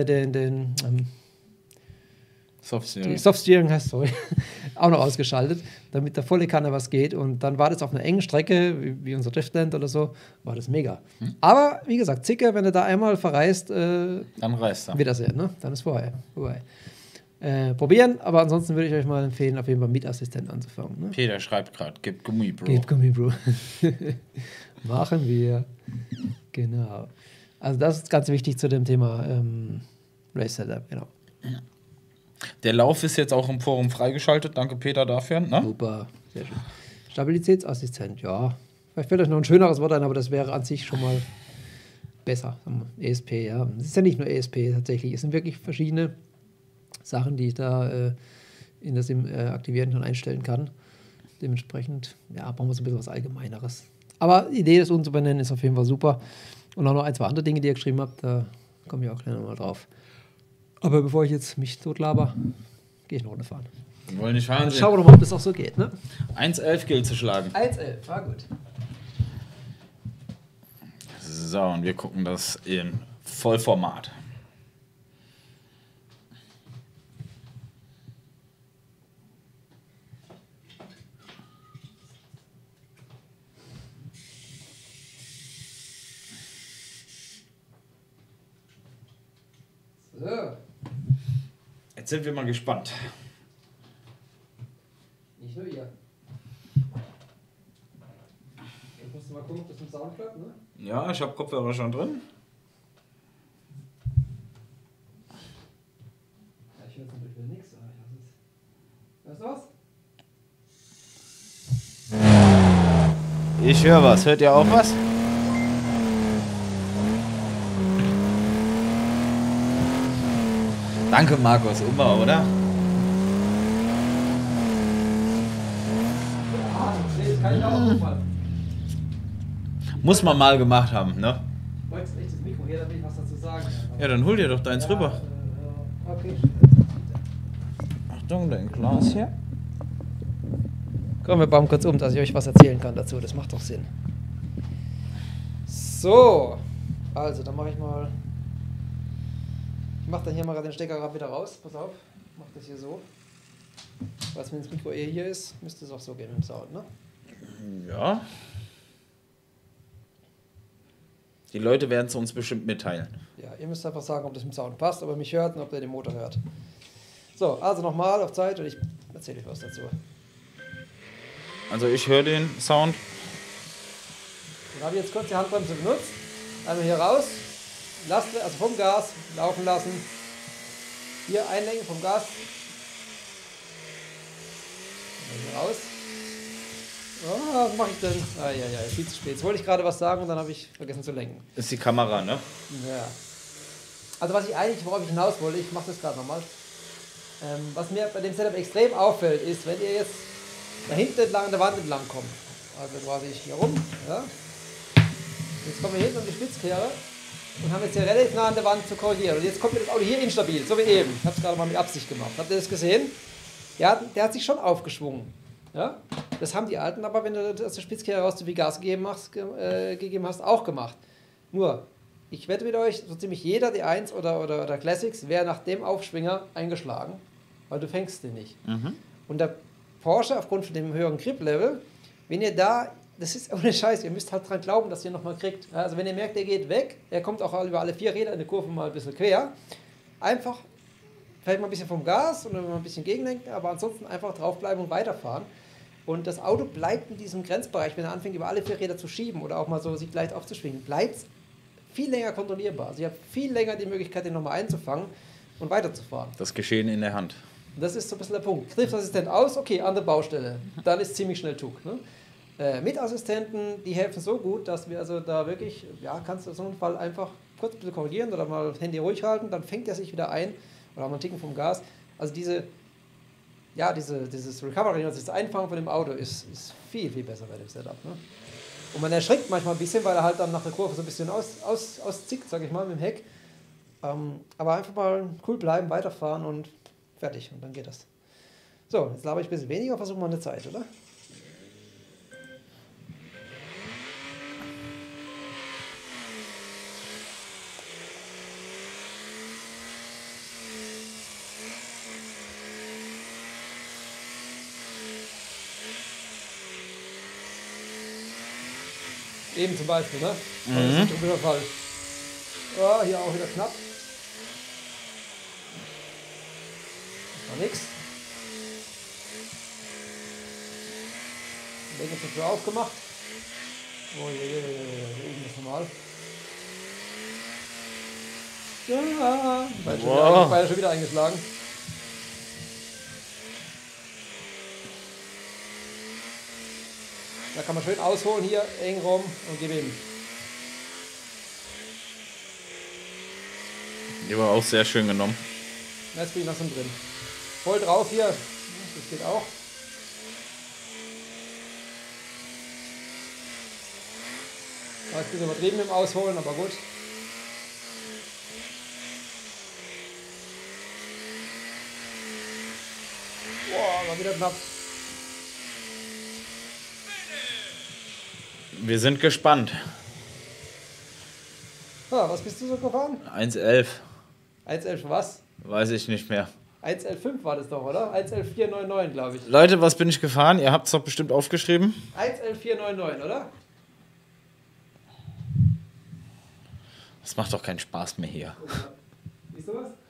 B: Softsteering heißt, sorry, auch noch ausgeschaltet, damit der volle Kanne was geht. Und dann war das auf einer engen Strecke, wie unser Driftland oder so, war das mega. Aber, wie gesagt, Zicke, wenn du da einmal verreist, dann
A: reist er.
B: Wiedersehen, ne? Dann ist vorbei. Probieren, aber ansonsten würde ich euch mal empfehlen, auf jeden Fall mit Assistent anzufangen. Ne?
A: Peter schreibt gerade, gib Gummi, Bro.
B: Gib Gummi, Bro. Machen wir. Genau. Also das ist ganz wichtig zu dem Thema Race Setup, genau.
A: Der Lauf ist jetzt auch im Forum freigeschaltet, danke Peter dafür. Ne?
B: Super, sehr schön. Stabilitätsassistent, ja. Vielleicht fällt euch noch ein schöneres Wort ein, aber das wäre an sich schon mal besser. ESP, ja. Es ist ja nicht nur ESP tatsächlich, es sind wirklich verschiedene Sachen, die ich da in das Aktivieren schon einstellen kann. Dementsprechend, ja, brauchen wir so ein bisschen was Allgemeineres. Aber die Idee, das umzubenennen, ist auf jeden Fall super. Und auch noch ein, zwei andere Dinge, die ihr geschrieben habt, da komme ich auch gleich nochmal drauf. Aber bevor ich jetzt mich totlaber, gehe ich eine Runde fahren.
A: Wir wollen nicht fahren.
B: Schauen wir doch mal, ob das auch so geht, ne?
A: 1,11 gilt zu schlagen.
B: 1,11, war gut.
A: So, und wir gucken das in Vollformat.
B: So.
A: Jetzt sind wir mal gespannt.
B: Nicht nur ihr. Jetzt musst du mal gucken, ob das mit Sound klappt, ne?
A: Ja, ich habe Kopfhörer schon drin.
B: Ja, ich höre jetzt natürlich wieder nichts. Hörst du was?
A: Ich höre was. Hört ihr auch was? Danke, Markus. Super, oder? Muss man mal gemacht haben, ne?
B: Wolltest echt das Mikro her, damit ich was dazu sagen kann.
A: Ja, dann hol dir doch deins rüber.
B: Okay.
A: Achtung, dein Glas hier.
B: Komm, wir bauen kurz um, dass ich euch was erzählen kann dazu. Das macht doch Sinn. So, also dann mache ich mal. Ich mache dann hier mal den Stecker gerade wieder raus. Pass auf, ich mache das hier so. Weil wenn das Mikro hier ist, müsste es auch so gehen mit dem Sound, ne?
A: Ja. Die Leute werden es uns bestimmt mitteilen.
B: Ja, ihr müsst einfach sagen, ob das mit dem Sound passt, ob ihr mich hört und ob ihr den Motor hört. So, also nochmal auf Zeit und ich erzähle euch was dazu.
A: Also ich höre den Sound.
B: Dann habe ich jetzt kurz die Handbremse benutzt. Einmal hier raus, also vom Gas laufen lassen. Hier einlenken vom Gas. Hier raus. Oh, was mache ich denn? Ja, viel zu spät. Jetzt wollte ich gerade was sagen und dann habe ich vergessen zu lenken.
A: Ist die Kamera, ne?
B: Ja. Also worauf ich hinaus wollte, ich mache das gerade nochmal. Was mir bei dem Setup extrem auffällt, ist, wenn ihr jetzt da hinten entlang an der Wand entlang kommt. Also quasi hier rum. Ja. Jetzt kommen wir hinten um die Spitzkehre und haben jetzt hier relativ nah an der Wand zu korrigieren. Und jetzt kommt mir das Auto hier instabil, so wie eben. Ich habe es gerade mal mit Absicht gemacht. Habt ihr das gesehen? Der hat sich schon aufgeschwungen. Ja? Das haben die Alten aber, wenn du aus der Spitzkehre raus zu viel Gas gegeben hast, auch gemacht. Nur, ich wette mit euch, so ziemlich jeder D1 oder Classics wäre nach dem Aufschwinger eingeschlagen, weil du fängst den nicht. Mhm. Und der Porsche, aufgrund von dem höheren Grip-Level, wenn ihr da, das ist ohne Scheiß, ihr müsst halt dran glauben, dass ihr nochmal kriegt. Also wenn ihr merkt, der geht weg, er kommt auch über alle 4 Räder in der Kurve mal ein bisschen quer, einfach vielleicht mal ein bisschen vom Gas und mal ein bisschen gegenlenken, aber ansonsten einfach draufbleiben und weiterfahren. Und das Auto bleibt in diesem Grenzbereich, wenn er anfängt, über alle 4 Räder zu schieben oder auch mal so sich leicht aufzuschwingen, bleibt es viel länger kontrollierbar. Also ihr habt viel länger die Möglichkeit, den nochmal einzufangen und weiterzufahren.
A: Das Geschehen in der Hand.
B: Das ist so ein bisschen der Punkt. Griffsassistent aus, okay, an der Baustelle. Dann ist ziemlich schnell Tug. Ne? Mit Assistenten, die helfen so gut, dass wir also da wirklich, ja, kannst du in so einem Fall einfach kurz ein bisschen korrigieren oder mal das Handy ruhig halten, dann fängt er sich wieder ein oder mal einen Ticken vom Gas. Also dieses Recovery, also das Einfangen von dem Auto ist viel, viel besser bei dem Setup. Ne? Und man erschrickt manchmal ein bisschen, weil er halt dann nach der Kurve so ein bisschen auszickt, sag ich mal, mit dem Heck. Aber einfach mal cool bleiben, weiterfahren und fertig. Und dann geht das. So, jetzt laber ich ein bisschen weniger, versuchen wir eine Zeit, oder? Eben zum Beispiel, ne? Das ist ein guter Fall. Oh, hier auch wieder knapp. Das war nix. Lenker ist dafür aufgemacht. Oh je, oben ist normal. Ja, beide schon wieder eingeschlagen. Da kann man schön ausholen hier, eng rum und gib ihm.
A: Die war auch sehr schön genommen.
B: Jetzt bin ich langsam drin. Voll drauf hier, das geht auch. War jetzt ein bisschen übertrieben im Ausholen, aber gut. Boah, war wieder knapp.
A: Wir sind gespannt.
B: Ah, was bist du so gefahren?
A: 1.11.
B: 1.11 was?
A: Weiß ich nicht mehr.
B: 1.11.5 war das doch, oder? 1.11.499, glaube ich.
A: Leute, was bin ich gefahren? Ihr habt es doch bestimmt aufgeschrieben.
B: 1.11.499, oder?
A: Das macht doch keinen Spaß mehr hier.
B: Siehst du was?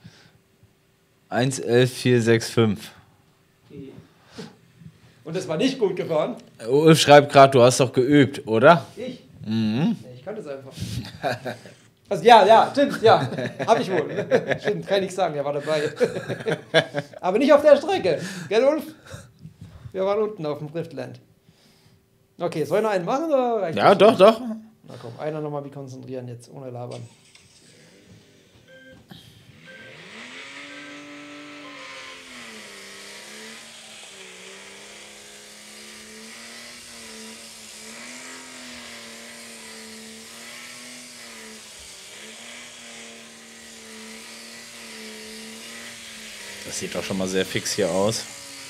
A: 1.11.465.
B: Okay. Und das war nicht gut gefahren?
A: Ulf schreibt gerade, du hast doch geübt, oder?
B: Ich?
A: Mhm.
B: Nee, ich kann das einfach. Also ja, stimmt, ja. Hab ich wohl. Stimmt, kann ich nicht sagen, er war dabei. Aber nicht auf der Strecke. Gell, Ulf? Wir waren unten auf dem Driftland. Okay, soll ich noch einen machen? Oder reicht
A: ja,
B: das?
A: doch.
B: Na komm, einer nochmal wie konzentrieren jetzt, ohne labern.
A: Das sieht doch schon mal sehr fix hier aus.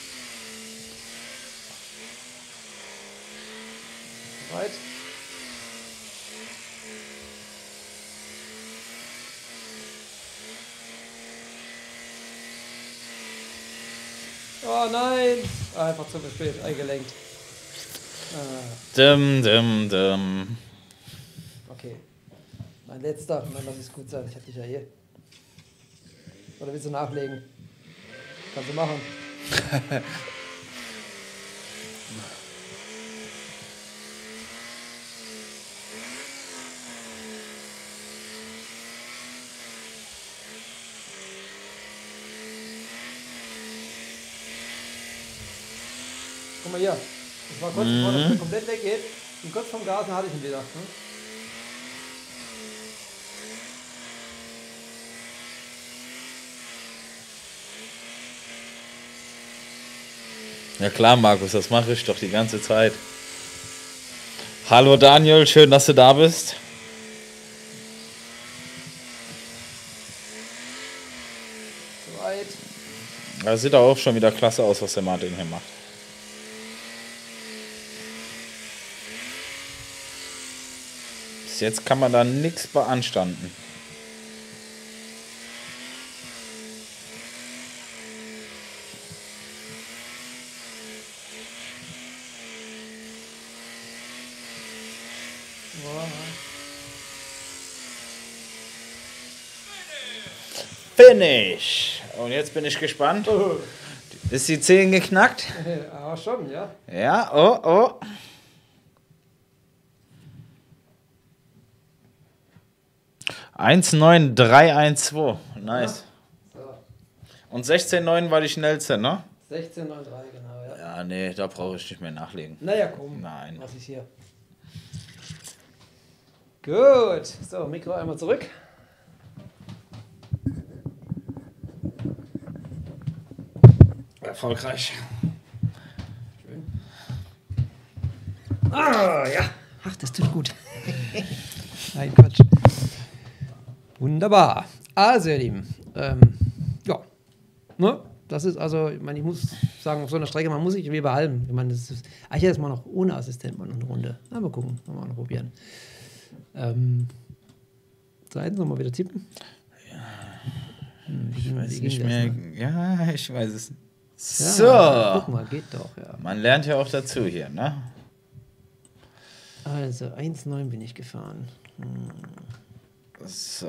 B: Right. Oh nein! Einfach zu spät eingelenkt. Okay. Mein letzter. Nein, lass es gut sein. Ich hab dich ja hier. Oder willst du nachlegen? Kannst du machen. Guck mal hier. Das war kurz bevor das komplett weggeht. Und kurz vom Gasen hatte ich ihn wieder. Ne?
A: Ja klar, Markus, das mache ich doch die ganze Zeit. Hallo Daniel, schön, dass du da bist.
B: Soweit.
A: Das sieht auch schon wieder klasse aus, was der Martin hier macht. Bis jetzt kann man da nichts beanstanden. Finish! Und jetzt bin ich gespannt. Ist die 10 geknackt?
B: Aber schon, ja.
A: Ja, oh. 1,9312. Nice.
B: So.
A: Und 16,9 war die schnellste, ne?
B: 16,93, genau, ja.
A: Ja, nee, da brauche ich nicht mehr nachlegen.
B: Naja, komm.
A: Nein.
B: Was ist hier? Gut. So, Mikro einmal zurück.
A: Erfolgreich.
B: Schön. Ah, ja. Ach, das tut gut. Nein, Quatsch. Wunderbar. Also, ihr Lieben. Ja. Ne? Das ist also, ich meine, ich muss sagen, auf so einer Strecke, man muss sich wie bei allem. Ich meine, das ist. Ach, hier ist mal noch ohne Assistent mal noch eine Runde. Na, mal gucken. Mal noch probieren. Seiten soll mal wieder tippen.
A: Ja. Ich weiß nicht mehr. Ne? Ja, ich weiß es nicht.
B: Ja,
A: So.
B: guck mal, geht doch, ja.
A: Man lernt ja auch dazu hier, ne?
B: Also, 1,9 bin ich gefahren.
A: So.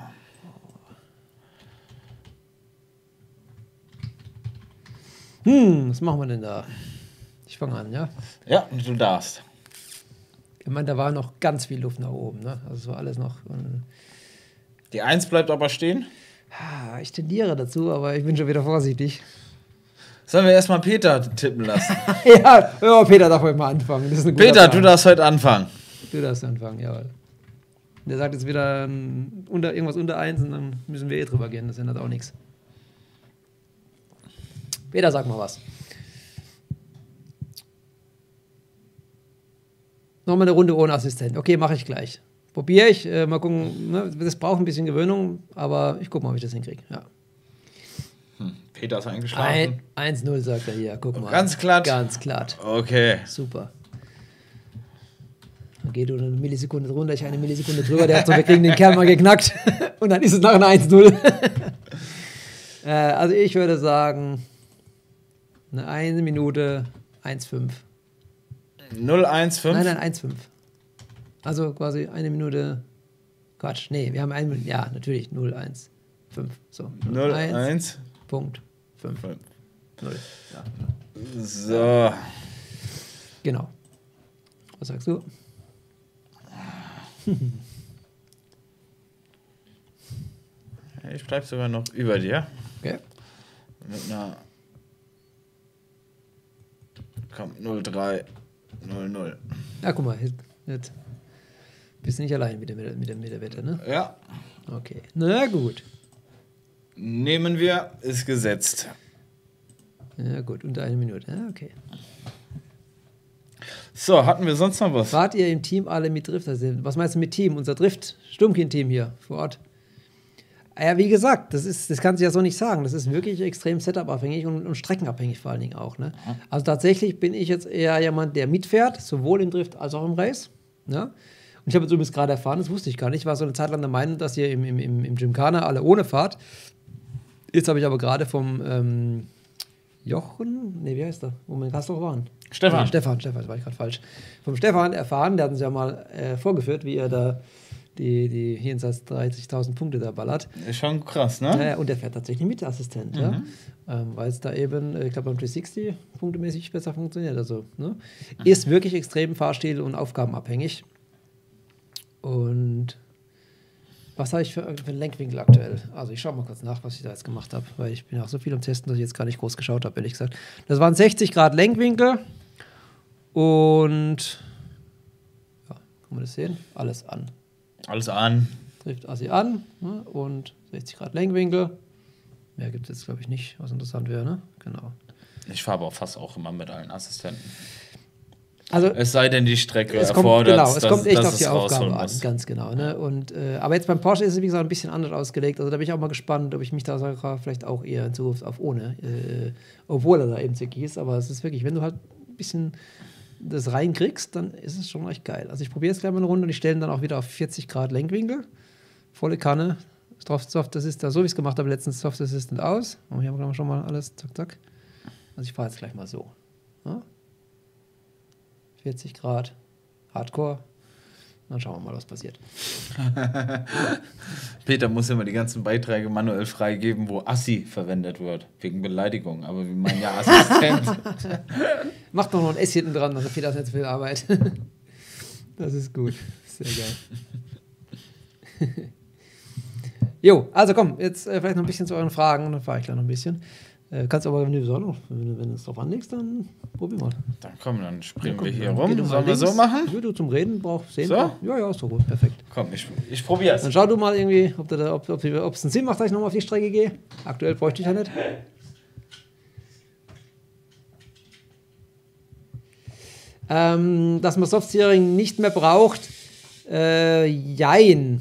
B: Was machen wir denn da? Ich fange an, ja?
A: Ja, du darfst.
B: Ich meine, da war noch ganz viel Luft nach oben, ne? Also, es war alles noch.
A: Die 1 bleibt aber stehen?
B: Ich tendiere dazu, aber ich bin schon wieder vorsichtig.
A: Sollen wir erstmal Peter tippen lassen?
B: ja, Peter darf heute mal anfangen. Das ist ein
A: Peter, du darfst heute anfangen.
B: Du darfst anfangen, jawohl. Der sagt jetzt wieder irgendwas unter 1 und dann müssen wir drüber gehen. Das ändert auch nichts. Peter, sag mal was. Nochmal eine Runde ohne Assistent. Okay, mache ich gleich. Probiere ich. Mal gucken. Ne? Das braucht ein bisschen Gewöhnung, aber ich gucke mal, ob ich das hinkriege. Ja.
A: Peter ist eingeschlafen.
B: 1-0 sagt er hier. Guck mal.
A: Ganz glatt?
B: Ganz glatt.
A: Okay.
B: Super. Dann geht du eine Millisekunde drunter, ich eine Millisekunde drüber. Der hat so, wir kriegen den Kerl mal geknackt. Und dann ist es nachher eine 1-0. Also ich würde sagen, eine 1 Minute 1,5.
A: 0,15?
B: Nein, 1,5. Also quasi eine Minute. Quatsch, nee, wir haben ja, natürlich 0,1,5. So.
A: 0,1.
B: Punkt 5. 0. Ja.
A: So.
B: Genau. Was sagst du?
A: Ich bleib sogar noch über dir.
B: Okay.
A: Mit einer. Kommt 0,3, 0,0.
B: Ja, guck mal, jetzt bist du nicht allein mit der Wette, ne?
A: Ja.
B: Okay. Na gut.
A: Nehmen wir, ist gesetzt.
B: Ja, gut, unter 1 Minute. Ja, okay.
A: So, hatten wir sonst noch was?
B: Wart ihr im Team alle mit Drift? Also, was meinst du mit Team? Unser Drift-Sturmkind-Team hier vor Ort. Ja, wie gesagt, das kannst du ja so nicht sagen. Das ist wirklich extrem setup-abhängig und streckenabhängig vor allen Dingen auch. Ne? Also tatsächlich bin ich jetzt eher jemand, der mitfährt, sowohl im Drift als auch im Race. Ja? Und ich habe jetzt übrigens gerade erfahren, das wusste ich gar nicht, ich war so eine Zeit lang der Meinung, dass ihr im Gymkhana alle ohne fahrt. Jetzt habe ich aber gerade vom Jochen, wie heißt der, wo wir in Kassel waren?
A: Stefan,
B: das war ich gerade falsch. Vom Stefan erfahren, der hat uns ja mal vorgeführt, wie er da die jenseits 30.000 Punkte da ballert.
A: Ist schon krass, ne?
B: Ja, und der fährt tatsächlich mit Assistent, ja? Weil es da eben, ich glaube, beim 360 punktemäßig besser funktioniert. Also, ne? Ist wirklich extrem Fahrstil- und aufgabenabhängig. Und was habe ich für einen Lenkwinkel aktuell? Also ich schaue mal kurz nach, was ich da jetzt gemacht habe, weil ich bin auch so viel am Testen, dass ich jetzt gar nicht groß geschaut habe, ehrlich gesagt. Das waren 60 Grad Lenkwinkel und ja, kann man das sehen? Alles an.
A: Alles an.
B: Trifft Assi an, ne? Und 60 Grad Lenkwinkel. Mehr gibt es jetzt, glaube ich, nicht, was interessant wäre, ne? Genau.
A: Ich fahre aber fast auch immer mit allen Assistenten.
B: Also,
A: es sei denn, die Strecke
B: erfordert,
A: genau,
B: es kommt echt auf die Aufgabe an, ganz genau. Ne? Und, aber jetzt beim Porsche ist es, wie gesagt, ein bisschen anders ausgelegt. Also da bin ich auch mal gespannt, ob ich mich da sogar vielleicht auch eher in Zukunft auf ohne, obwohl er da eben Zicki ist. Aber es ist wirklich, wenn du halt ein bisschen das reinkriegst, dann ist es schon echt geil. Also ich probiere jetzt gleich mal eine Runde und ich stelle ihn dann auch wieder auf 40 Grad Lenkwinkel. Volle Kanne. Soft Assistant, so wie ich es gemacht habe, letztens Soft Assistant aus. Und hier haben wir schon mal alles, zack, zack. Also ich fahre jetzt gleich mal so. Ja? 40 Grad, Hardcore. Dann schauen wir mal, was passiert.
A: Peter muss immer die ganzen Beiträge manuell freigeben, wo Assi verwendet wird. Wegen Beleidigung. Aber wir meinen ja Assistent.
B: Macht doch noch ein S hinten dran, also Peter hat jetzt viel Arbeit. Das ist gut. Sehr geil. Jo, also komm, jetzt vielleicht noch ein bisschen zu euren Fragen und dann fahre ich gleich noch ein bisschen. Kannst aber, wenn du es drauf anlegst, dann probier mal.
A: Dann komm, dann springen wir hier rum. Sollen wir so machen?
B: Ja, du zum Reden brauchst sehen.
A: So?
B: Ja, ist doch gut, perfekt.
A: Komm, ich probiere es.
B: Dann schau du mal irgendwie, ob es einen Sinn macht, dass ich nochmal auf die Strecke gehe. Aktuell bräuchte ich ja nicht. Dass man Softsteering nicht mehr braucht, jein.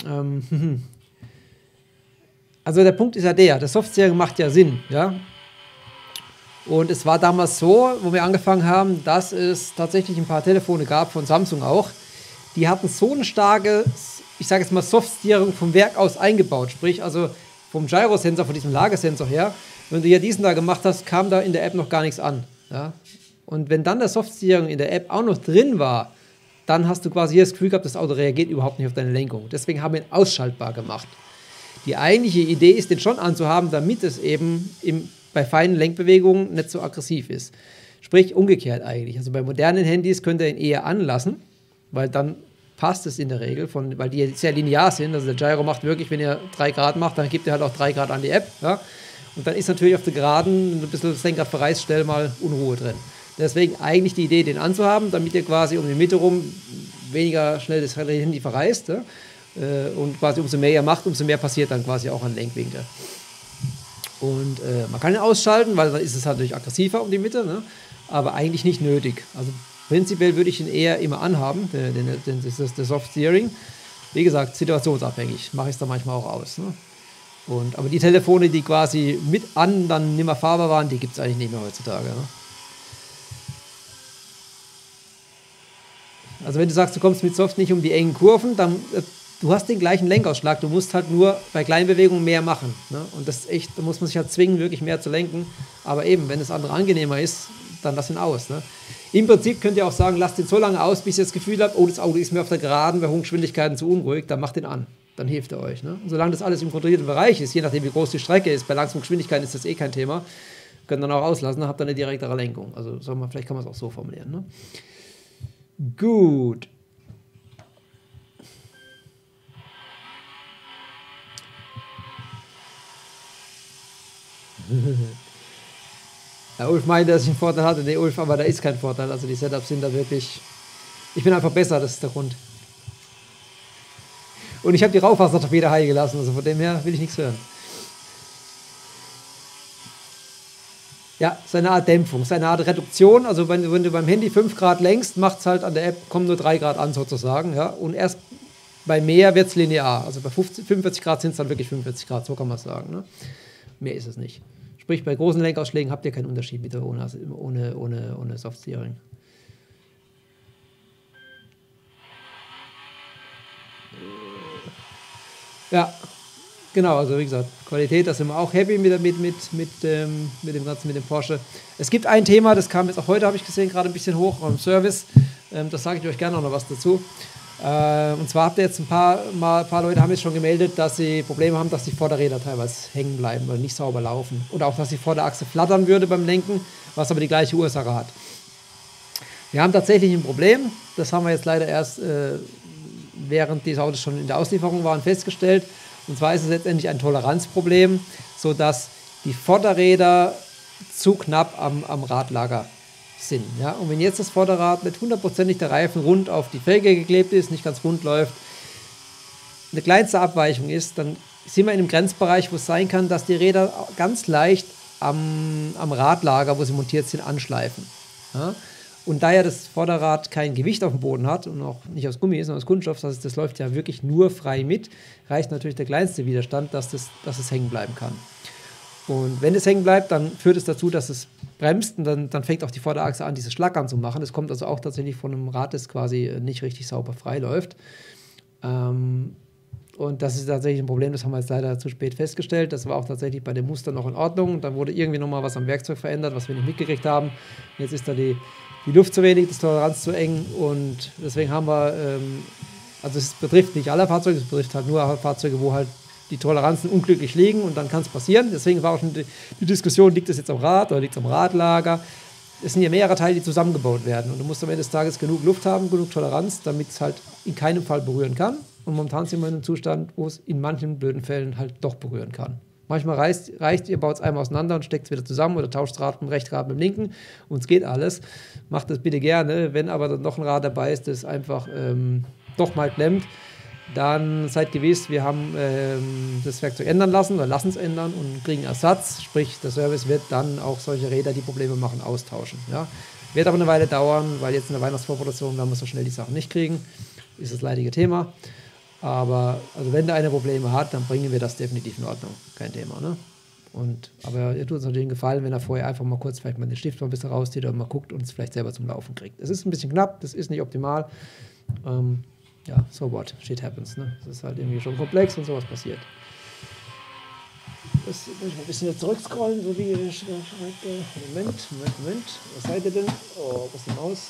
B: Also der Punkt ist ja das Softsteering macht ja Sinn, ja. Und es war damals so, wo wir angefangen haben, dass es tatsächlich ein paar Telefone gab, von Samsung auch, die hatten so eine starke, ich sage jetzt mal Softsteering vom Werk aus eingebaut, sprich also vom Gyrosensor, von diesem Lagesensor her, wenn du ja diesen da gemacht hast, kam da in der App noch gar nichts an, ja. Und wenn dann der Softsteering in der App auch noch drin war, dann hast du quasi hier das Gefühl gehabt, das Auto reagiert überhaupt nicht auf deine Lenkung. Deswegen haben wir ihn ausschaltbar gemacht. Die eigentliche Idee ist, den schon anzuhaben, damit es eben bei feinen Lenkbewegungen nicht so aggressiv ist. Sprich, umgekehrt eigentlich. Also bei modernen Handys könnt ihr ihn eher anlassen, weil dann passt es in der Regel, weil die sehr linear sind. Also der Gyro macht wirklich, wenn ihr 3 Grad macht, dann gibt er halt auch 3 Grad an die App. Ja? Und dann ist natürlich auf der Geraden ein bisschen das Lenkrad verreißt, schnell mal Unruhe drin. Deswegen eigentlich die Idee, den anzuhaben, damit ihr quasi um die Mitte rum weniger schnell das Handy verreißt. Ja? Und quasi umso mehr ihr macht, umso mehr passiert dann quasi auch an Lenkwinkel. Und man kann ihn ausschalten, weil dann ist es halt natürlich aggressiver um die Mitte, ne? Aber eigentlich nicht nötig. Also prinzipiell würde ich ihn eher immer anhaben, das Soft Steering. Wie gesagt, situationsabhängig, mache ich es dann manchmal auch aus. Ne? Aber die Telefone, die quasi mit an dann nicht mehr fahrbar waren, die gibt es eigentlich nicht mehr heutzutage. Ne? Also wenn du sagst, du kommst mit Soft nicht um die engen Kurven, dann du hast den gleichen Lenkausschlag, du musst halt nur bei kleinen Bewegungen mehr machen. Ne? Und das ist echt, da muss man sich halt zwingen, wirklich mehr zu lenken. Aber eben, wenn das andere angenehmer ist, dann lass ihn aus. Ne? Im Prinzip könnt ihr auch sagen, lasst ihn so lange aus, bis ihr das Gefühl habt, oh, das Auto ist mir auf der Geraden bei hohen Geschwindigkeiten zu unruhig, dann macht ihn an. Dann hilft er euch. Ne? Und solange das alles im kontrollierten Bereich ist, je nachdem wie groß die Strecke ist, bei langsamen Geschwindigkeiten ist das eh kein Thema, könnt ihr dann auch auslassen, dann habt ihr eine direktere Lenkung. Also vielleicht kann man es auch so formulieren. Ne? Gut. Der Ulf meinte, dass ich einen Vorteil hatte. Nee, Ulf, aber da ist kein Vorteil. Also die Setups sind da wirklich... Ich bin einfach besser, das ist der Grund. Und ich habe die Rauchwassertorpede heil gelassen, also von dem her will ich nichts hören. Ja, ist eine Art Dämpfung, ist eine Art Reduktion. Also wenn du beim Handy 5 Grad lenkst, macht es halt an der App, kommen nur 3 Grad an sozusagen. Ja? Und erst bei mehr wird es linear. Also bei 45 Grad sind es dann wirklich 45 Grad, so kann man es sagen. Ne? Mehr ist es nicht. Sprich, bei großen Lenkausschlägen habt ihr keinen Unterschied mit ohne Soft-Steering. Ja, genau, also wie gesagt, Qualität, da sind wir auch happy mit dem Ganzen, mit dem Porsche. Es gibt ein Thema, das kam jetzt auch heute, habe ich gesehen, gerade ein bisschen hoch im Service. Das sage ich euch gerne noch was dazu. Und zwar habt ihr jetzt ein paar Leute haben jetzt schon gemeldet, dass sie Probleme haben, dass die Vorderräder teilweise hängen bleiben oder nicht sauber laufen. Oder auch, dass die Vorderachse flattern würde beim Lenken, was aber die gleiche Ursache hat. Wir haben tatsächlich ein Problem, das haben wir jetzt leider erst während diese Autos schon in der Auslieferung waren, festgestellt. Und zwar ist es letztendlich ein Toleranzproblem, sodass die Vorderräder zu knapp am Radlager sind. Ja? Und wenn jetzt das Vorderrad mit 100%ig der Reifen rund auf die Felge geklebt ist, nicht ganz rund läuft, eine kleinste Abweichung ist, dann sind wir in einem Grenzbereich, wo es sein kann, dass die Räder ganz leicht am Radlager, wo sie montiert sind, anschleifen. Ja? Und da ja das Vorderrad kein Gewicht auf dem Boden hat und auch nicht aus Gummi ist, sondern aus Kunststoff, das läuft ja wirklich nur frei mit, reicht natürlich der kleinste Widerstand, dass es hängen bleiben kann. Und wenn es hängen bleibt, dann führt es dazu, dass es bremst und dann fängt auch die Vorderachse an, dieses Schlackern zu machen. Das kommt also auch tatsächlich von einem Rad, das quasi nicht richtig sauber frei läuft. Und das ist tatsächlich ein Problem, das haben wir jetzt leider zu spät festgestellt. Das war auch tatsächlich bei dem Muster noch in Ordnung. Und dann wurde irgendwie nochmal was am Werkzeug verändert, was wir nicht mitgekriegt haben. Jetzt ist da die Luft zu wenig, die Toleranz zu eng und deswegen haben wir, also es betrifft nicht alle Fahrzeuge, es betrifft halt nur Fahrzeuge, wo halt die Toleranzen unglücklich liegen und dann kann es passieren. Deswegen war auch schon die Diskussion, liegt es jetzt am Rad oder liegt es am Radlager? Es sind ja mehrere Teile, die zusammengebaut werden und du musst am Ende des Tages genug Luft haben, genug Toleranz, damit es halt in keinem Fall berühren kann. Und momentan sind wir in einem Zustand, wo es in manchen blöden Fällen halt doch berühren kann. Manchmal reicht, ihr baut es einmal auseinander und steckt es wieder zusammen oder tauscht das Rad mit dem rechten Rad mit dem linken und es geht alles. Macht das bitte gerne. Wenn aber dann noch ein Rad dabei ist, das einfach doch mal klemmt, dann seid gewiss, wir haben das Werkzeug ändern lassen oder lassen es ändern und kriegen Ersatz. Sprich, der Service wird dann auch solche Räder, die Probleme machen, austauschen. Ja? Wird aber eine Weile dauern, weil jetzt in der Weihnachtsvorproduktion werden wir so schnell die Sachen nicht kriegen. Ist das leidige Thema. Aber also wenn der eine Probleme hat, dann bringen wir das definitiv in Ordnung. Kein Thema, ne? Aber ihr tut uns natürlich einen Gefallen, wenn er vorher einfach mal kurz vielleicht mal den Stift mal ein bisschen rauszieht oder mal guckt und es vielleicht selber zum Laufen kriegt. Es ist ein bisschen knapp, das ist nicht optimal. Ja, so what, shit happens, ne? Das ist halt irgendwie schon komplex und sowas passiert. Das muss ich mal ein bisschen jetzt zurückscrollen, so wie ich Moment. Was seid ihr denn? Oh, was ist denn aus?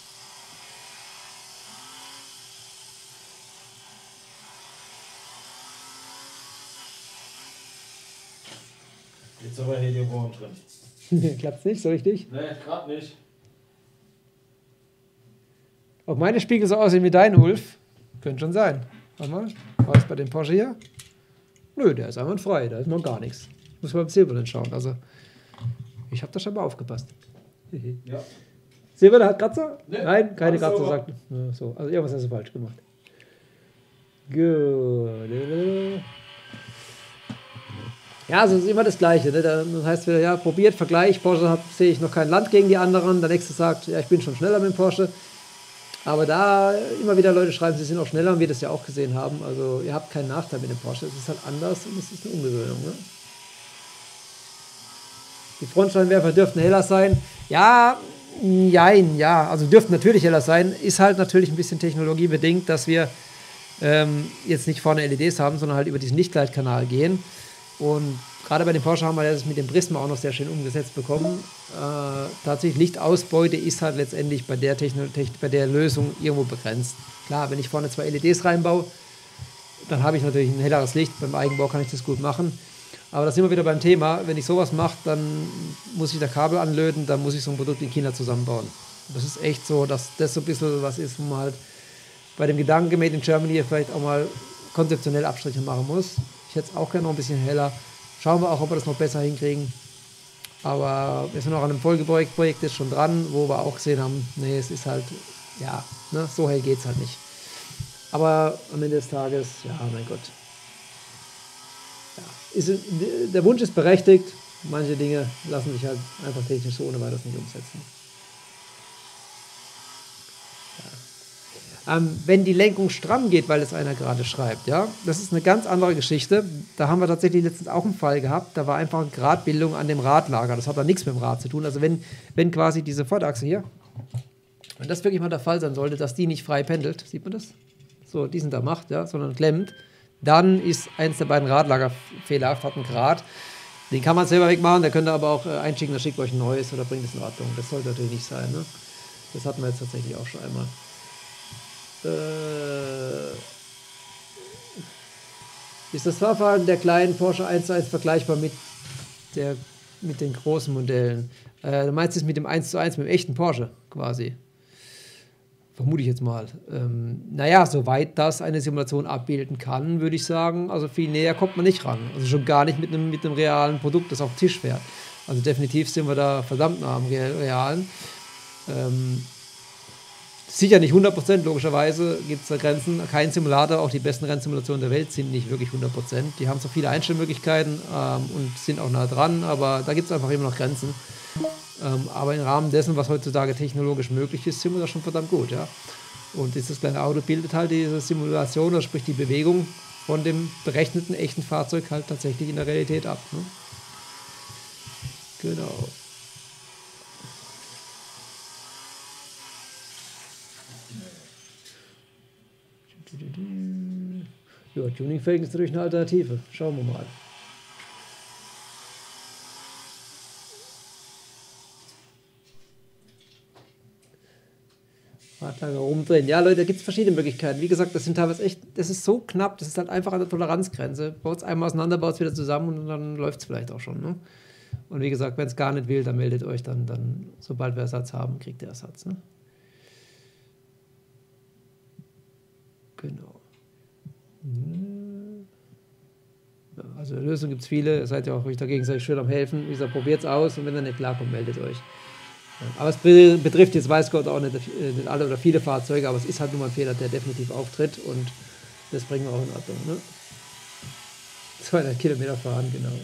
A: Jetzt aber hier die Wurm drin.
B: Klappt's nicht so richtig?
A: Nee, gerade nicht.
B: Ob meine Spiegel so aussehen wie dein, Ulf? Könnte schon sein. Warte mal, was bei dem Porsche hier? Nö, der ist einwandfrei, da ist noch gar nichts. Muss man beim Silbernen schauen. Also, ich habe da schon mal aufgepasst.
A: Ja.
B: Silberner hat Kratzer?
A: Nee,
B: nein, keine Kratzer,
A: sauber.
B: sagt. Ja, so. Also, irgendwas hast du falsch gemacht. Gut. Ja, also es ist immer das Gleiche. Ne? Das heißt wieder, ja, probiert, Vergleich. Porsche sehe ich noch kein Land gegen die anderen. Der nächste sagt, ja, ich bin schon schneller mit dem Porsche. Aber da immer wieder Leute schreiben, sie sind auch schneller und wir das ja auch gesehen haben. Also ihr habt keinen Nachteil mit dem Porsche. Es ist halt anders und es ist eine Umgewöhnung. Ne? Die Frontscheinwerfer dürften heller sein. Ja, nein, ja. Also dürften natürlich heller sein. Ist halt natürlich ein bisschen technologiebedingt, dass wir jetzt nicht vorne LEDs haben, sondern halt über diesen Lichtleitkanal gehen. Und gerade bei dem Porsche haben wir das mit dem Prisma auch noch sehr schön umgesetzt bekommen. Tatsächlich Lichtausbeute ist halt letztendlich bei der Lösung irgendwo begrenzt. Klar, wenn ich vorne 2 LEDs reinbaue, dann habe ich natürlich ein helleres Licht. Beim Eigenbau kann ich das gut machen. Aber da sind wir wieder beim Thema. Wenn ich sowas mache, dann muss ich da Kabel anlöten, dann muss ich so ein Produkt in China zusammenbauen. Das ist echt so, dass das so ein bisschen was ist, wo man halt bei dem Gedanken Made in Germany vielleicht auch mal konzeptionell Abstriche machen muss. Ich hätte es auch gerne noch ein bisschen heller. Schauen wir auch, ob wir das noch besser hinkriegen. Aber wir sind auch an einem Folgeprojekt jetzt schon dran, wo wir auch gesehen haben, nee, es ist halt, ja, ne, so hell geht es halt nicht. Aber am Ende des Tages, ja, mein Gott. Ja, der Wunsch ist berechtigt. Manche Dinge lassen sich halt einfach technisch so ohne weiteres nicht umsetzen. Ja. Wenn die Lenkung stramm geht, weil es einer gerade schreibt, ja, das ist eine ganz andere Geschichte. Da haben wir tatsächlich letztens auch einen Fall gehabt, da war einfach eine Gradbildung an dem Radlager. Das hat da nichts mit dem Rad zu tun. Also wenn quasi diese Vorderachse hier, wenn das wirklich mal der Fall sein sollte, dass die nicht frei pendelt, sieht man das? So, diesen da macht, ja, sondern klemmt, dann ist eins der beiden Radlager fehlerhaft, hat einen Grad. Den kann man selber wegmachen, der könnte aber auch einschicken, da schickt euch ein neues oder bringt es in Ordnung. Das sollte natürlich nicht sein, ne? Das hatten wir jetzt tatsächlich auch schon einmal. Ist das Fahrverhalten der kleinen Porsche 1.1 vergleichbar mit den großen Modellen? Du meinst es mit dem 1:1, mit dem echten Porsche quasi? Vermute ich jetzt mal. Naja, soweit das eine Simulation abbilden kann, würde ich sagen, also viel näher kommt man nicht ran. Also schon gar nicht mit einem realen Produkt, das auf den Tisch fährt. Also definitiv sind wir da verdammt nah am Realen. Sicher nicht 100%, logischerweise gibt es da Grenzen. Kein Simulator, auch die besten Rennsimulationen der Welt sind nicht wirklich 100%. Die haben so viele Einstellmöglichkeiten und sind auch nah dran, aber da gibt es einfach immer noch Grenzen. Aber im Rahmen dessen, was heutzutage technologisch möglich ist, sind wir da schon verdammt gut. Ja? Und dieses kleine Auto bildet halt diese Simulation, also sprich die Bewegung von dem berechneten echten Fahrzeug halt tatsächlich in der Realität ab. Ne? Genau. Ja, Tuningfelgen ist natürlich eine Alternative. Schauen wir mal. Radlager rumdrehen. Ja, Leute, da gibt es verschiedene Möglichkeiten. Wie gesagt, das sind teilweise echt, das ist so knapp, das ist halt einfach an der Toleranzgrenze. Baut es einmal auseinander, baut es wieder zusammen und dann läuft es vielleicht auch schon. Ne? Und wie gesagt, wenn es gar nicht will, dann meldet euch dann, sobald wir Ersatz haben, kriegt ihr Ersatz. Ne? Genau. Ja, also Lösungen gibt es viele, ihr seid ja auch euch da gegenseitig schön am Helfen. Wie gesagt, probiert es aus und wenn ihr nicht klarkommt, meldet euch. Aber es betrifft jetzt, weiß Gott, auch nicht alle oder viele Fahrzeuge, aber es ist halt nun mal ein Fehler, der definitiv auftritt und das bringen wir auch in Ordnung. Ne? 200 Kilometer fahren, genau.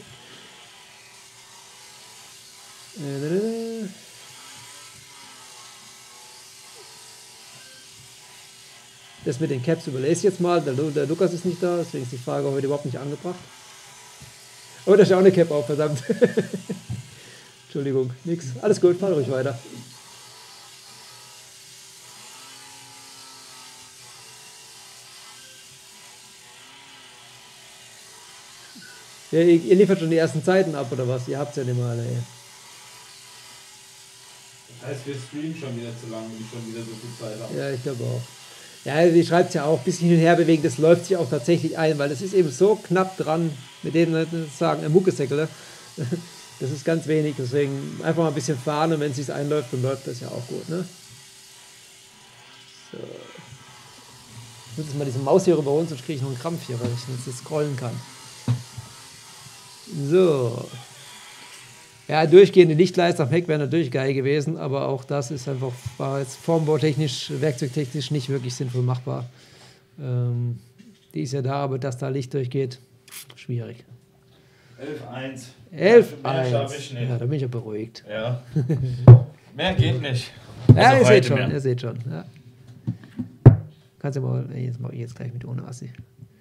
B: Das mit den Caps überlese ich jetzt mal. Der Lukas ist nicht da, deswegen ist die Frage heute überhaupt nicht angebracht. Oh, da ist ja auch eine Cap auf, verdammt. Entschuldigung, nix. Alles gut, fahr ruhig weiter. Ja, ihr liefert schon die ersten Zeiten ab, oder was? Ihr habt es ja nicht mal alle. Ey.
A: Das heißt, wir streamen schon wieder zu lange und schon wieder so viel Zeit haben.
B: Ja, ich glaube auch. Ja, sie schreibt es ja auch, ein bisschen hin und her bewegen, das läuft sich auch tatsächlich ein, weil das ist eben so knapp dran, mit denen sagen, ein Muckesäckle. Das ist ganz wenig, deswegen einfach mal ein bisschen fahren und wenn es sich einläuft, dann läuft das ja auch gut. Ne? So. Ich muss jetzt mal diese Maus hier rüberholen, sonst kriege ich noch einen Krampf hier, weil ich nicht scrollen kann. So. Ja, durchgehende Lichtleiste am Heck wäre natürlich geil gewesen, aber auch das ist einfach, war jetzt formbautechnisch, werkzeugtechnisch nicht wirklich sinnvoll machbar. Die ist ja da, aber dass da Licht durchgeht, schwierig.
A: 11:1.
B: 11:1.
A: Schaffe ich nicht.
B: Ja, da bin ich ja beruhigt.
A: Ja. Mehr geht nicht.
B: Ja,
A: Also
B: ihr seht schon. Ja. Kannst du mal, jetzt mache ich jetzt gleich mit ohne Assi.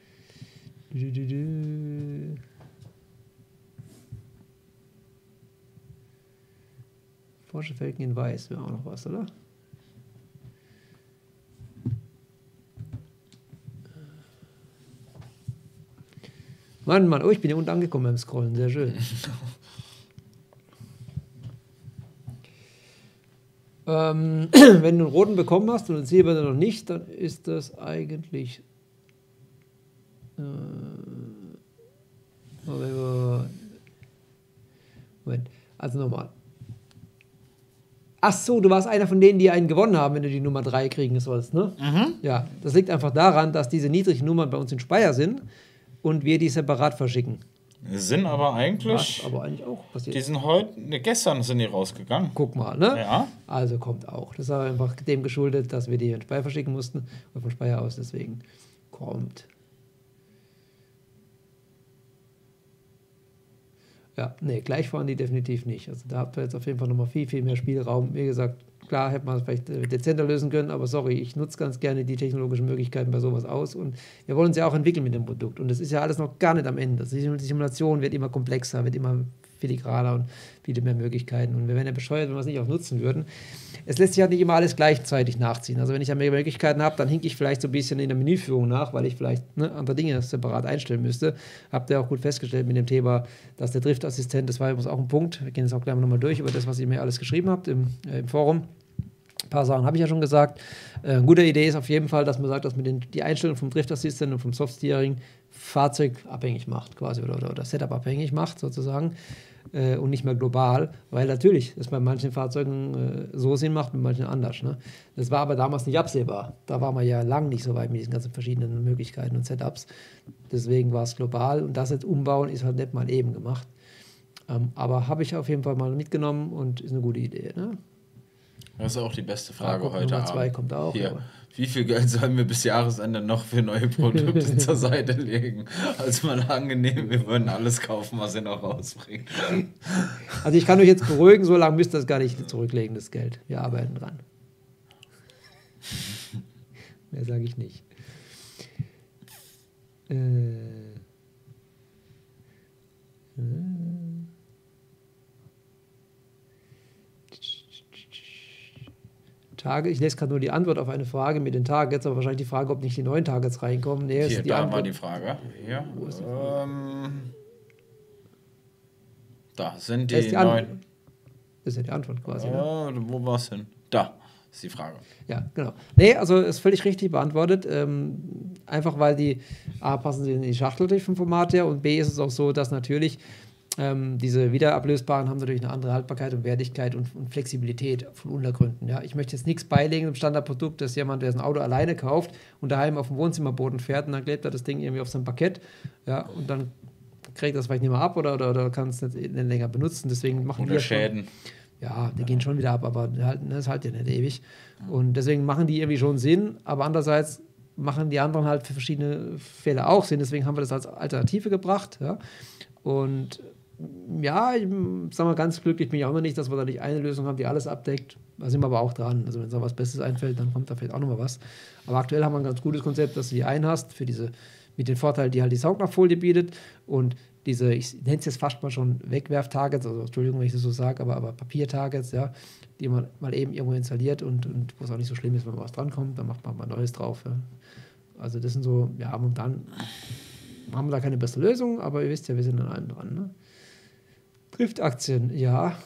B: Porsche Felgen in Weiß wäre auch noch was, oder? Mann, oh, ich bin hier unten angekommen beim Scrollen, sehr schön. Wenn du einen roten bekommen hast und einen silbernen noch nicht, dann ist das eigentlich... Moment, also nochmal. Ach so, du warst einer von denen, die einen gewonnen haben, wenn du die Nummer 3 kriegen sollst, ne? Mhm. Ja, das liegt einfach daran, dass diese niedrigen Nummern bei uns in Speyer sind und wir die separat verschicken.
A: Sind aber eigentlich...
B: Was aber eigentlich auch passiert.
A: Die sind gestern sind die rausgegangen.
B: Guck mal, ne?
A: Ja.
B: Also kommt auch. Das ist aber einfach dem geschuldet, dass wir die in Speyer verschicken mussten und von Speyer aus, deswegen kommt. Ja, nee, gleich fahren die definitiv nicht. Also da habt ihr jetzt auf jeden Fall nochmal viel, viel mehr Spielraum. Wie gesagt, Klar, hätte man es vielleicht dezenter lösen können, aber sorry, ich nutze ganz gerne die technologischen Möglichkeiten bei sowas aus und wir wollen uns ja auch entwickeln mit dem Produkt und das ist ja alles noch gar nicht am Ende. Die Simulation wird immer komplexer, wird immer filigraner und bietet mehr Möglichkeiten und wir wären ja bescheuert, wenn wir es nicht auch nutzen würden. Es lässt sich halt nicht immer alles gleichzeitig nachziehen. Also wenn ich ja mehr Möglichkeiten habe, dann hinke ich vielleicht so ein bisschen in der Menüführung nach, weil ich vielleicht andere Dinge separat einstellen müsste. Habt ihr auch gut festgestellt mit dem Thema, dass der Driftassistent, das war übrigens auch ein Punkt, wir gehen jetzt auch gleich nochmal durch über das, was ihr mir alles geschrieben habt im Forum. Ein paar Sachen habe ich ja schon gesagt. Eine gute Idee ist auf jeden Fall, dass man sagt, dass man die Einstellung vom Driftassistent und vom Softsteering fahrzeugabhängig macht, quasi, oder Setup abhängig macht, sozusagen. Und nicht mehr global, weil natürlich das bei manchen Fahrzeugen so Sinn macht, bei manchen anders. Ne? Das war aber damals nicht absehbar. Da waren wir ja lang nicht so weit mit diesen ganzen verschiedenen Möglichkeiten und Setups. Deswegen war es global und das jetzt umbauen ist halt nicht mal eben gemacht. Aber habe ich auf jeden Fall mal mitgenommen und ist eine gute Idee. Ne?
A: Das ist auch die beste Frage heute
B: Nummer
A: Abend.
B: 2 kommt auch.
A: Hier. Wie viel Geld sollen wir bis Jahresende noch für neue Produkte zur Seite legen? Also mal angenehm, wir würden alles kaufen, was ihr noch rausbringt.
B: Also ich kann euch jetzt beruhigen, so lange müsst ihr das gar nicht zurücklegen, das Geld. Wir arbeiten dran. Mehr sage ich nicht. Tage, ich lese gerade nur die Antwort auf eine Frage mit den Targets, aber wahrscheinlich die Frage, ob nicht die neuen Targets reinkommen. Nee,
A: Hier,
B: ist die
A: da
B: Antwort.
A: war die Frage. Hier. Da sind die neuen.
B: Das ist ja die Antwort quasi. Ne?
A: Wo war es denn? Da ist die Frage.
B: Ja, genau. Nee, also ist völlig richtig beantwortet. Einfach weil die A, passen sie in die Schachtel durch vom Format her und B, ist es auch so, dass natürlich diese Wiederablösbaren haben natürlich eine andere Haltbarkeit und Wertigkeit und Flexibilität von Untergründen. Ja. Ich möchte jetzt nichts beilegen im Standardprodukt, dass jemand, der ein Auto alleine kauft und daheim auf dem Wohnzimmerboden fährt und dann klebt er das Ding irgendwie auf sein Parkett, ja, und dann kriegt das vielleicht nicht mehr ab oder kann es nicht länger benutzen. Deswegen machen
A: oder
B: wir
A: Schäden.
B: Ja, die gehen schon wieder ab, aber das halt ja nicht ewig. Und deswegen machen die irgendwie schon Sinn, aber andererseits machen die anderen halt für verschiedene Fälle auch Sinn. Deswegen haben wir das als Alternative gebracht. Ja. Und ja, ich sag mal, ganz glücklich bin ich auch noch nicht, dass wir da nicht eine Lösung haben, die alles abdeckt. Da sind wir aber auch dran. Also wenn es da was Besseres einfällt, dann kommt da vielleicht auch noch mal was. Aber aktuell haben wir ein ganz gutes Konzept, dass du die einen hast, für diese, mit den Vorteilen, die halt die Saugnachfolie bietet und diese, ich nenne es jetzt fast mal schon Wegwerf-Targets, also Entschuldigung, wenn ich das so sage, aber Papier-Targets, ja, die man mal eben irgendwo installiert und wo es auch nicht so schlimm ist, wenn mal was drankommt, dann macht man mal Neues drauf. Ja. Also das sind so, ja, und dann haben wir da keine bessere Lösung, aber ihr wisst ja, wir sind an allem dran. Ne? Driftaktien, ja,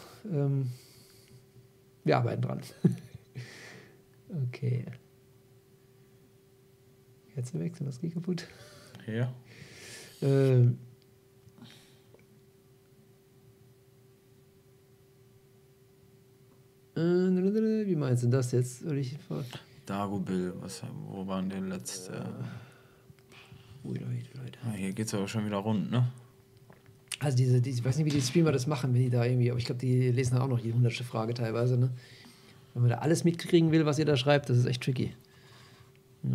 B: wir arbeiten dran. Okay. Jetzt wechseln, das geht kaputt.
A: Ja.
B: Wie meinst du das jetzt?
A: Dagobill, wo waren die letzte?
B: Leute.
A: Hier geht es aber schon wieder rund, ne?
B: Also ich weiß nicht, wie die Streamer das machen, wenn die da irgendwie, aber ich glaube, die lesen auch noch die 100. Frage teilweise, ne? Wenn man da alles mitkriegen will, was ihr da schreibt, das ist echt tricky. Ja.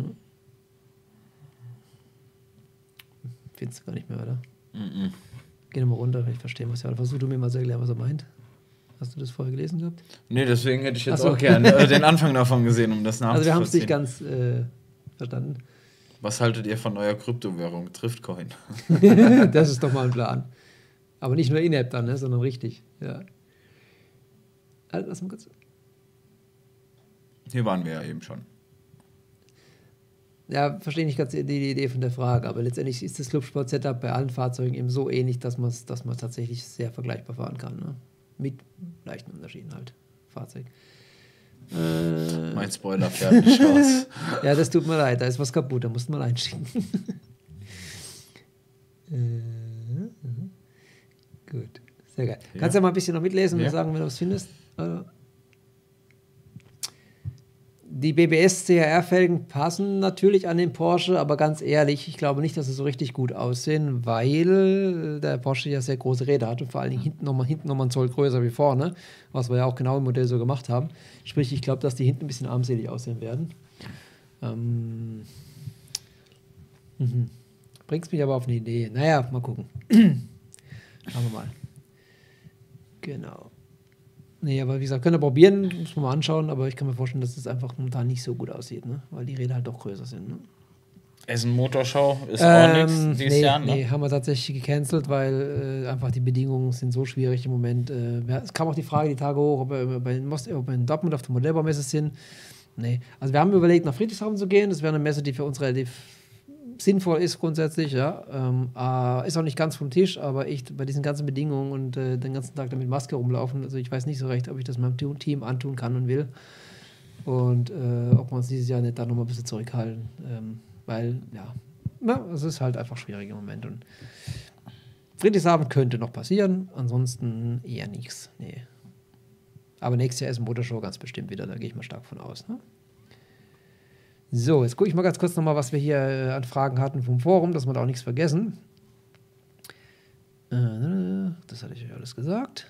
B: Findest du gar nicht mehr, oder? Geh nochmal runter, ich verstehe was ja. Versuch du mir mal zu erklären, was er meint. Hast du das vorher gelesen gehabt?
A: Nee, deswegen hätte ich jetzt auch gerne den Anfang davon gesehen, um das nachzuvollziehen.
B: Also wir haben es nicht ganz verstanden.
A: Was haltet ihr von eurer Kryptowährung, Driftcoin?
B: Das ist doch mal ein Plan. Aber nicht nur in-App dann, ne, sondern richtig. Ja. Also, lass mal kurz.
A: Hier waren wir ja eben schon.
B: Ja, verstehe nicht ganz die Idee von der Frage, aber letztendlich ist das Clubsport-Setup bei allen Fahrzeugen eben so ähnlich, dass man tatsächlich sehr vergleichbar fahren kann. Ne? Mit leichten Unterschieden halt. Fahrzeug.
A: Mein Spoiler fährt nicht raus.
B: Ja, das tut mir leid, da ist was kaputt, da musst du mal einschicken. Gut, sehr geil. Ja. Kannst du ja mal ein bisschen noch mitlesen und sagen, wenn du was findest? Die BBS-CHR-Felgen passen natürlich an den Porsche, aber ganz ehrlich, ich glaube nicht, dass sie so richtig gut aussehen, weil der Porsche ja sehr große Räder hat und vor allen Dingen hinten nochmal einen Zoll größer wie vorne, was wir ja auch genau im Modell so gemacht haben. Sprich, ich glaube, dass die hinten ein bisschen armselig aussehen werden. Bringst mich aber auf eine Idee. Naja, mal gucken. Schauen wir mal. Genau. Nee, aber wie gesagt, können wir probieren, muss man mal anschauen, aber ich kann mir vorstellen, dass das einfach momentan nicht so gut aussieht, ne? Weil die Räder halt doch größer sind. Ne?
A: Essen Motorschau ist auch nichts dieses Jahr, ne?
B: Nee, haben wir tatsächlich gecancelt, weil einfach die Bedingungen sind so schwierig im Moment. Es kam auch die Frage die Tage hoch, ob wir in Dortmund auf der Modellbaumesse sind. Nee, also wir haben überlegt, nach Friedrichshafen zu gehen. Das wäre eine Messe, die für uns relativ sinnvoll ist grundsätzlich, ja. Ist auch nicht ganz vom Tisch, aber echt bei diesen ganzen Bedingungen und den ganzen Tag damit Maske rumlaufen, also ich weiß nicht so recht, ob ich das meinem Team antun kann und will. Und ob wir uns dieses Jahr nicht da nochmal ein bisschen zurückhalten. Weil, es ist halt einfach schwierig im Moment. Und Friedrichshafen könnte noch passieren, ansonsten eher nichts. Nee. Aber nächstes Jahr ist Motorshow ganz bestimmt wieder, da gehe ich mal stark von aus, ne? So, jetzt gucke ich mal ganz kurz nochmal, was wir hier an Fragen hatten vom Forum, dass wir da auch nichts vergessen. Das hatte ich euch alles gesagt.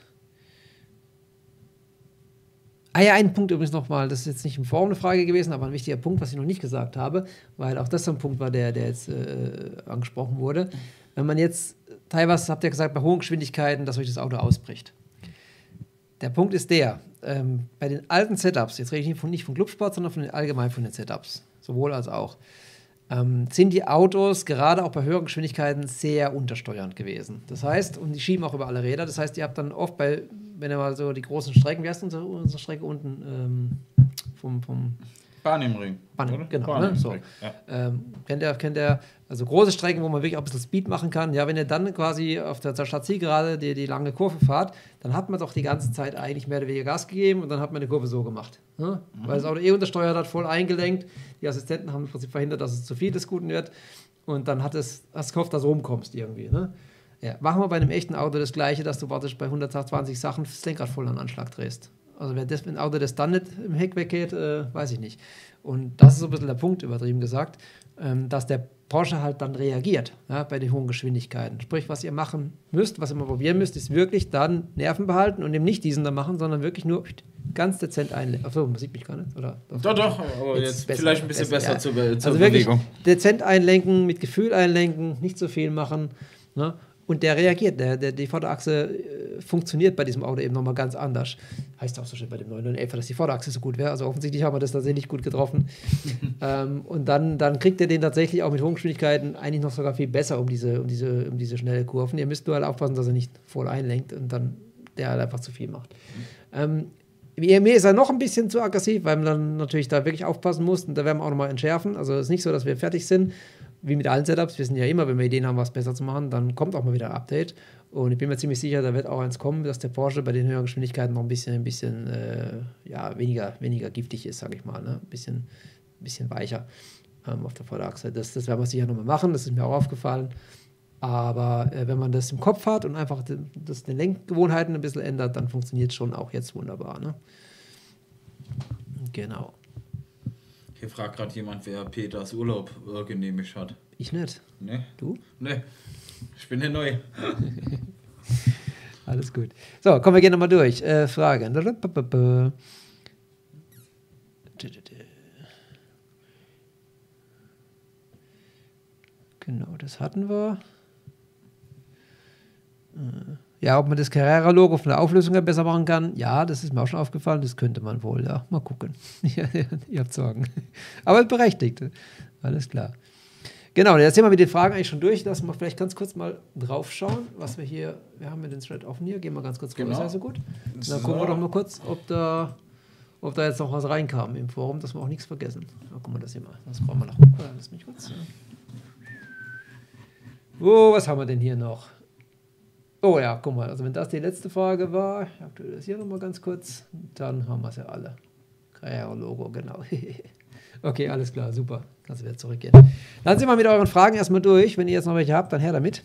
B: Ja, ein Punkt übrigens nochmal, das ist jetzt nicht im Forum eine Frage gewesen, aber ein wichtiger Punkt, was ich noch nicht gesagt habe, weil auch das so ein Punkt war, der jetzt angesprochen wurde. Wenn man jetzt, teilweise habt ihr gesagt, bei hohen Geschwindigkeiten, dass euch das Auto ausbricht. Der Punkt ist der, bei den alten Setups, jetzt rede ich nicht von Clubsport, sondern allgemein von den Setups, sowohl als auch, sind die Autos gerade auch bei höheren Geschwindigkeiten sehr untersteuernd gewesen. Das heißt, und die schieben auch über alle Räder, das heißt, ihr habt dann oft wenn ihr mal so die großen Strecken, wie heißt unsere Strecke unten vom
A: Bahn im Ring.
B: Genau,
A: Bahn
B: ne?
A: im
B: So.
A: Ring, ja.
B: Kennt ihr, also große Strecken, wo man wirklich auch ein bisschen Speed machen kann. Ja, wenn ihr dann quasi auf der Stadtzielgerade die lange Kurve fahrt, dann hat man doch die ganze Zeit eigentlich mehr oder weniger Gas gegeben und dann hat man die Kurve so gemacht. Ne? Weil das Auto untersteuert hat, voll eingelenkt. Die Assistenten haben im Prinzip verhindert, dass es zu viel des Guten wird. Und dann hast du gehofft, dass du rumkommst irgendwie. Ne? Ja, machen wir bei einem echten Auto das Gleiche, dass du praktisch bei 120 Sachen das Lenkrad voll an Anschlag drehst. Also wenn ein Auto das dann nicht im Heck weggeht, weiß ich nicht. Und das ist so ein bisschen der Punkt, übertrieben gesagt, dass der Porsche halt dann reagiert, ja, bei den hohen Geschwindigkeiten. Sprich, was ihr machen müsst, was ihr mal probieren müsst, ist wirklich dann Nerven behalten und eben nicht diesen da machen, sondern wirklich nur ganz dezent einlenken. Achso, man sieht mich gar nicht, oder?
A: Doch, aber jetzt besser, vielleicht ein bisschen besser
B: ja.
A: zur
B: Also
A: Bewegung.
B: Wirklich dezent einlenken, mit Gefühl einlenken, nicht so viel machen, ne? Und der reagiert, die Vorderachse funktioniert bei diesem Auto eben nochmal ganz anders. Heißt auch so schön bei dem 911, dass die Vorderachse so gut wäre. Also offensichtlich haben wir das tatsächlich gut getroffen. Und dann kriegt ihr den tatsächlich auch mit hohen Geschwindigkeiten eigentlich noch sogar viel besser um diese schnelle Kurven. Ihr müsst nur halt aufpassen, dass er nicht voll einlenkt und dann der halt einfach zu viel macht. Mir ist er noch ein bisschen zu aggressiv, weil man dann natürlich da wirklich aufpassen muss. Und da werden wir auch nochmal entschärfen. Also es ist nicht so, dass wir fertig sind. Wie mit allen Setups, wir sind ja immer, wenn wir Ideen haben, was besser zu machen, dann kommt auch mal wieder ein Update. Und ich bin mir ziemlich sicher, da wird auch eins kommen, dass der Porsche bei den höheren Geschwindigkeiten noch ein bisschen weniger giftig ist, sage ich mal. Ne? Ein bisschen weicher auf der Vorderachse. Das werden wir sicher nochmal machen, das ist mir auch aufgefallen. Aber wenn man das im Kopf hat und einfach den Lenkgewohnheiten ein bisschen ändert, dann funktioniert es schon auch jetzt wunderbar. Ne? Genau.
A: Hier fragt gerade jemand, wer Peters Urlaub genehmigt hat.
B: Ich nicht.
A: Ne?
B: Du?
A: Ne. Ich bin hier neu.
B: Alles gut. So, kommen wir gehen nochmal durch. Fragen. Genau, das hatten wir. Ja, ob man das Carrera-Logo von der Auflösung her besser machen kann, ja, das ist mir auch schon aufgefallen, das könnte man wohl, ja. Mal gucken. Ihr habt Sorgen. Aber berechtigt. Alles klar. Genau, jetzt sind wir mit den Fragen eigentlich schon durch. Lass mal vielleicht ganz kurz mal drauf schauen, was wir haben wir den Thread offen hier. Gehen wir ganz kurz
A: genau.
B: Ist ja so gut. Dann gucken wir doch mal kurz, ob da jetzt noch was reinkam im Forum, dass wir auch nichts vergessen. Na, gucken wir das hier mal. Das brauchen wir nach oben. Lass mich kurz. Was haben wir denn hier noch? Oh ja, guck mal, also wenn das die letzte Frage war, ich aktuell das hier nochmal ganz kurz, dann haben wir es ja alle. Carrera-Logo, genau. Okay, alles klar, super. Kannst du wieder zurückgehen. Dann sind wir mit euren Fragen erstmal durch. Wenn ihr jetzt noch welche habt, dann her damit.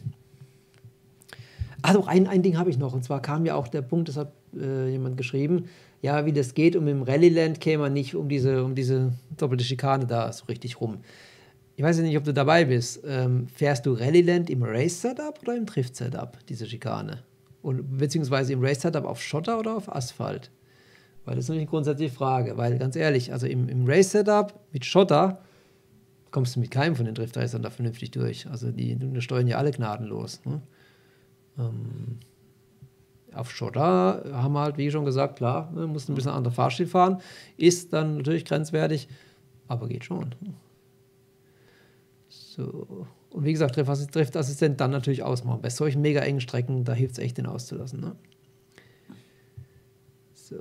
B: Also ein Ding habe ich noch, und zwar kam ja auch der Punkt, das hat jemand geschrieben, ja, wie das geht, und im Rallyland käme man nicht um diese doppelte Schikane da so richtig rum. Ich weiß ja nicht, ob du dabei bist. Fährst du Rallyland im Race-Setup oder im Drift-Setup, diese Schikane? Beziehungsweise im Race-Setup auf Schotter oder auf Asphalt? Weil das ist nämlich eine grundsätzliche Frage. Weil, ganz ehrlich, also im Race-Setup mit Schotter kommst du mit keinem von den Drift-Racern da vernünftig durch. Also die steuern ja alle gnadenlos. Ne? Auf Schotter haben wir halt, wie schon gesagt, klar, ne, musst ein bisschen andere Fahrstil fahren. Ist dann natürlich grenzwertig, aber geht schon. So. Und wie gesagt, Driftassistent dann natürlich ausmachen. Bei solchen mega engen Strecken, da hilft es echt, den auszulassen. Ne? So.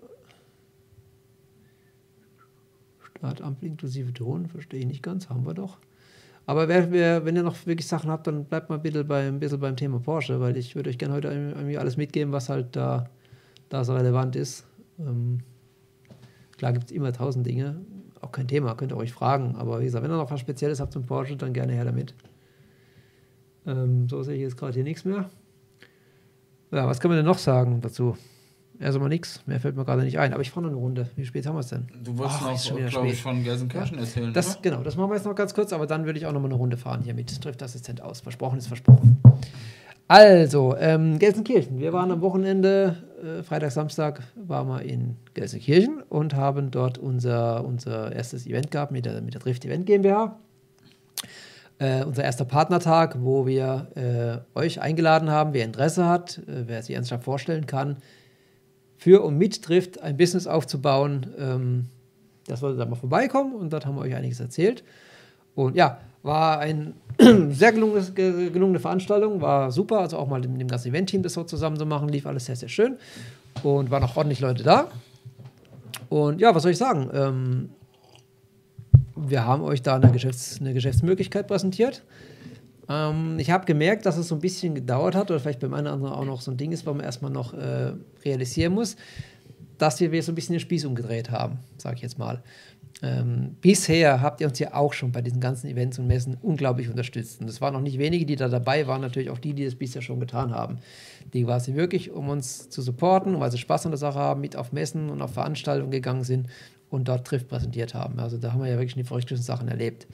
B: Startampel inklusive Ton, verstehe ich nicht ganz, haben wir doch. Aber wenn ihr noch wirklich Sachen habt, dann bleibt mal bitte ein bisschen beim Thema Porsche, weil ich würde euch gerne heute irgendwie alles mitgeben, was halt da so relevant ist. Klar gibt es immer 1000 Dinge, auch kein Thema, könnt ihr euch fragen. Aber wie gesagt, wenn ihr noch was Spezielles habt zum Porsche, dann gerne her damit. So sehe ich jetzt gerade hier nichts mehr. Ja, was kann man denn noch sagen dazu? Erstmal nichts, mehr fällt mir gerade nicht ein. Aber ich fahre noch eine Runde. Wie spät haben wir es denn?
A: Du wolltest noch, glaube ich, von Gelsenkirchen erzählen,
B: Genau, das machen wir jetzt noch ganz kurz, aber dann würde ich auch noch mal eine Runde fahren hier mit Driftassistent aus. Versprochen ist versprochen. Also, Gelsenkirchen. Wir waren am Wochenende, Freitag, Samstag, waren wir in Gelsenkirchen und haben dort unser erstes Event gehabt mit der Drift Event GmbH. Unser erster Partnertag, wo wir euch eingeladen haben, wer Interesse hat, wer sich ernsthaft vorstellen kann, für und mit Drift ein Business aufzubauen. Das wollte da mal vorbeikommen und dort haben wir euch einiges erzählt. Und ja, war eine sehr gelungene Veranstaltung, war super, also auch mal mit dem ganzen Event-Team das so zusammen zu machen, lief alles sehr, sehr schön und waren auch ordentlich Leute da. Und ja, was soll ich sagen? Wir haben euch da eine Geschäftsmöglichkeit präsentiert. Ich habe gemerkt, dass es so ein bisschen gedauert hat oder vielleicht beim einen oder anderen auch noch so ein Ding ist, was man erstmal noch realisieren muss, dass wir so ein bisschen den Spieß umgedreht haben, sage ich jetzt mal. Bisher habt ihr uns ja auch schon bei diesen ganzen Events und Messen unglaublich unterstützt. Und es waren noch nicht wenige, die da dabei waren, natürlich auch die das bisher schon getan haben. Die quasi wirklich, um uns zu supporten, weil sie Spaß an der Sache haben, mit auf Messen und auf Veranstaltungen gegangen sind und dort Drift präsentiert haben. Also da haben wir ja wirklich die verrücktesten Sachen erlebt.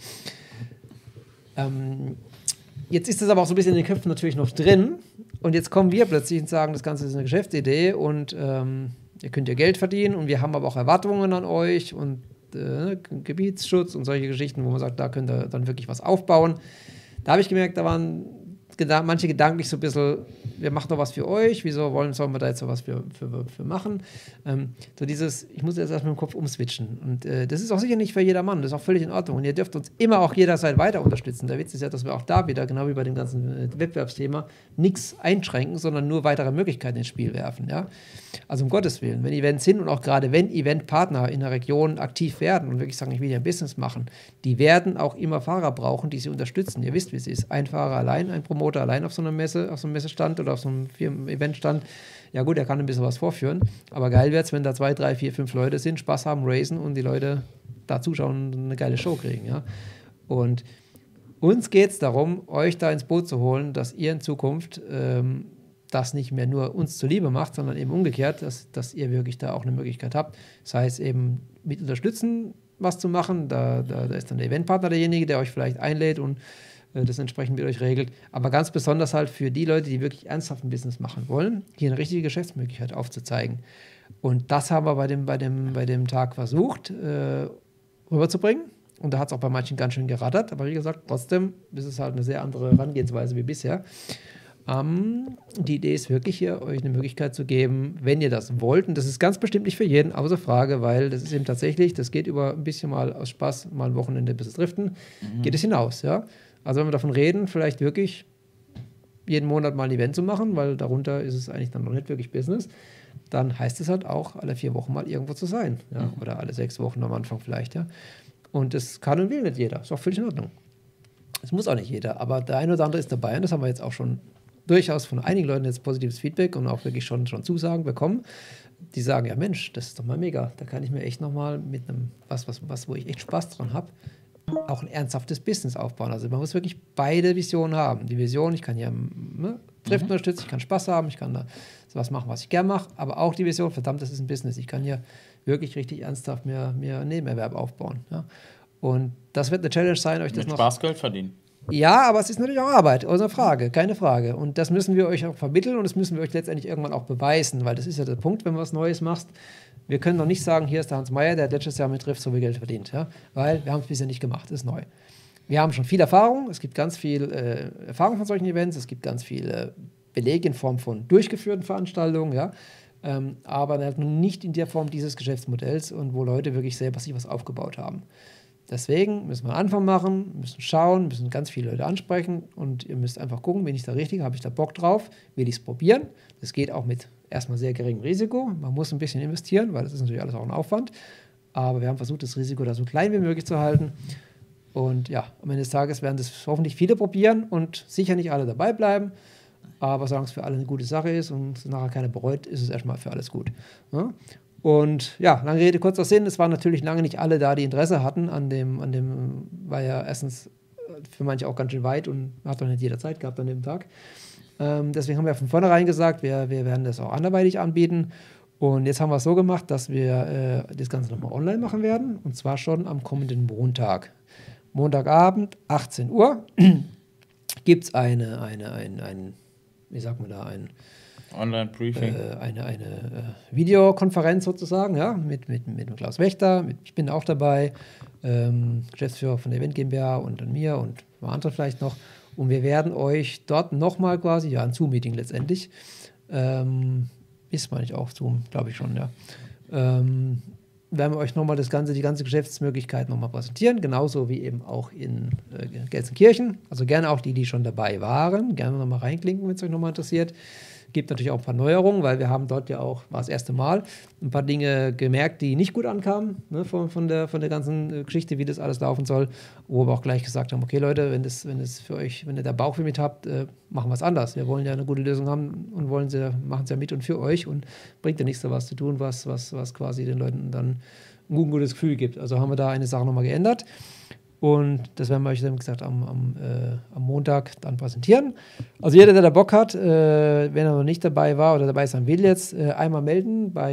B: Jetzt ist das aber auch so ein bisschen in den Köpfen natürlich noch drin. Und jetzt kommen wir plötzlich und sagen, das Ganze ist eine Geschäftsidee und ihr könnt ja Geld verdienen und wir haben aber auch Erwartungen an euch und Gebietsschutz und solche Geschichten, wo man sagt, da könnt ihr dann wirklich was aufbauen. Da habe ich gemerkt, da waren manche gedanklich so ein bisschen, wir machen doch was für euch, wieso sollen wir da jetzt so was für machen? So dieses, ich muss jetzt erst mit dem Kopf umswitchen. Und das ist auch sicher nicht für jedermann, das ist auch völlig in Ordnung. Und ihr dürft uns immer auch jederzeit weiter unterstützen. Der Witz ist ja, dass wir auch da wieder, genau wie bei dem ganzen Wettbewerbsthema, nichts einschränken, sondern nur weitere Möglichkeiten ins Spiel werfen. Ja? Also um Gottes Willen, wenn Events sind und auch gerade wenn Eventpartner in der Region aktiv werden und wirklich sagen, ich will ja ein Business machen, die werden auch immer Fahrer brauchen, die sie unterstützen. Ihr wisst, wie es ist. Ein Fahrer allein, ein Promoter allein auf so einer Messe, auf so einem Messestand oder auf so einem Eventstand. Ja gut, er kann ein bisschen was vorführen, aber geil wird es, wenn da 2, 3, 4, 5 Leute sind, Spaß haben, racen und die Leute da zuschauen und eine geile Show kriegen. Ja? Und uns geht es darum, euch da ins Boot zu holen, dass ihr in Zukunft das nicht mehr nur uns zuliebe macht, sondern eben umgekehrt, dass ihr wirklich da auch eine Möglichkeit habt. Das heißt eben mit unterstützen, was zu machen. Da ist dann der Eventpartner derjenige, der euch vielleicht einlädt und das entsprechend mit euch regelt. Aber ganz besonders halt für die Leute, die wirklich ernsthaft ein Business machen wollen, hier eine richtige Geschäftsmöglichkeit aufzuzeigen. Und das haben wir bei dem Tag versucht, rüberzubringen. Und da hat es auch bei manchen ganz schön gerattert. Aber wie gesagt, trotzdem ist es halt eine sehr andere Herangehensweise wie bisher. Die Idee ist wirklich hier, euch eine Möglichkeit zu geben, wenn ihr das wollt. Und das ist ganz bestimmt nicht für jeden, außer Frage, weil das ist eben tatsächlich, das geht über ein bisschen mal aus Spaß, mal ein Wochenende ein bisschen driften, geht es hinaus, ja. Also wenn wir davon reden, vielleicht wirklich jeden Monat mal ein Event zu machen, weil darunter ist es eigentlich dann noch nicht wirklich Business, dann heißt es halt auch, alle 4 Wochen mal irgendwo zu sein. Ja? Oder alle 6 Wochen am Anfang vielleicht. Ja? Und das kann und will nicht jeder. Ist auch völlig in Ordnung. Das muss auch nicht jeder. Aber der eine oder andere ist dabei und das haben wir jetzt auch schon durchaus von einigen Leuten jetzt positives Feedback und auch wirklich schon Zusagen bekommen. Die sagen, ja Mensch, das ist doch mal mega. Da kann ich mir echt nochmal mit einem, wo ich echt Spaß dran habe, auch ein ernsthaftes Business aufbauen. Also man muss wirklich beide Visionen haben. Die Vision, ich kann hier Drift unterstützen, ich kann Spaß haben, ich kann da sowas machen, was ich gern mache, aber auch die Vision, verdammt, das ist ein Business. Ich kann hier wirklich richtig ernsthaft mir einen Nebenerwerb aufbauen. Ja? Und das wird eine Challenge sein, euch das
A: mit Spaßgeld verdienen.
B: Ja, aber es ist natürlich auch Arbeit, ohne Frage, keine Frage. Und das müssen wir euch auch vermitteln und das müssen wir euch letztendlich irgendwann auch beweisen, weil das ist ja der Punkt, wenn du was Neues machst. Wir können doch nicht sagen, hier ist der Hans Meyer, der hat letztes Jahr mit Drift so viel Geld verdient, ja? Weil wir haben es bisher nicht gemacht, das ist neu. Wir haben schon viel Erfahrung, es gibt ganz viel Erfahrung von solchen Events, es gibt ganz viele Belege in Form von durchgeführten Veranstaltungen, ja, aber halt nicht in der Form dieses Geschäftsmodells und wo Leute wirklich selber sich was aufgebaut haben. Deswegen müssen wir einen Anfang machen, müssen schauen, müssen ganz viele Leute ansprechen und ihr müsst einfach gucken, bin ich da richtig, habe ich da Bock drauf, will ich es probieren. Das geht auch mit erstmal sehr geringem Risiko. Man muss ein bisschen investieren, weil das ist natürlich alles auch ein Aufwand. Aber wir haben versucht, das Risiko da so klein wie möglich zu halten. Und ja, am Ende des Tages werden das hoffentlich viele probieren und sicher nicht alle dabei bleiben. Aber solange es für alle eine gute Sache ist und es nachher keiner bereut, ist es erstmal für alles gut. Ja? Und ja, lange Rede, kurzer Sinn, es waren natürlich lange nicht alle da, die Interesse hatten an dem, war ja erstens für manche auch ganz schön weit und hat doch nicht jeder Zeit gehabt an dem Tag. Deswegen haben wir von vornherein gesagt, wir werden das auch anderweitig anbieten. Und jetzt haben wir es so gemacht, dass wir das Ganze nochmal online machen werden. Und zwar schon am kommenden Montag. Montagabend, 18 Uhr, gibt es wie sagt man da,
A: Online-Briefing.
B: Eine Videokonferenz sozusagen, ja, mit dem Klaus Wächter, ich bin auch dabei, Geschäftsführer von der Event GmbH und dann mir und ein paar andere vielleicht noch. Und wir werden euch dort nochmal quasi, ja, ein Zoom-Meeting letztendlich, ist meine ich auch Zoom, glaube ich schon, ja, werden wir euch nochmal die ganze Geschäftsmöglichkeit nochmal präsentieren, genauso wie eben auch in Gelsenkirchen. Also gerne auch die schon dabei waren, gerne nochmal reinklinken, wenn es euch nochmal interessiert. Gibt natürlich auch ein paar Neuerungen, weil wir haben dort ja auch, war das erste Mal, ein paar Dinge gemerkt, die nicht gut ankamen, ne, von der ganzen Geschichte, wie das alles laufen soll, wo wir auch gleich gesagt haben, okay Leute, wenn das für euch, wenn ihr da Bauchweh mit habt, machen wir es anders. Wir wollen ja eine gute Lösung haben und machen es ja mit und für euch und bringt ja nichts, da was zu tun, was quasi den Leuten dann ein gutes Gefühl gibt. Also haben wir da eine Sache nochmal geändert. Und das werden wir euch dann, wie gesagt, am Montag dann präsentieren. Also jeder, der da Bock hat, wenn er noch nicht dabei war oder dabei sein will jetzt, einmal melden bei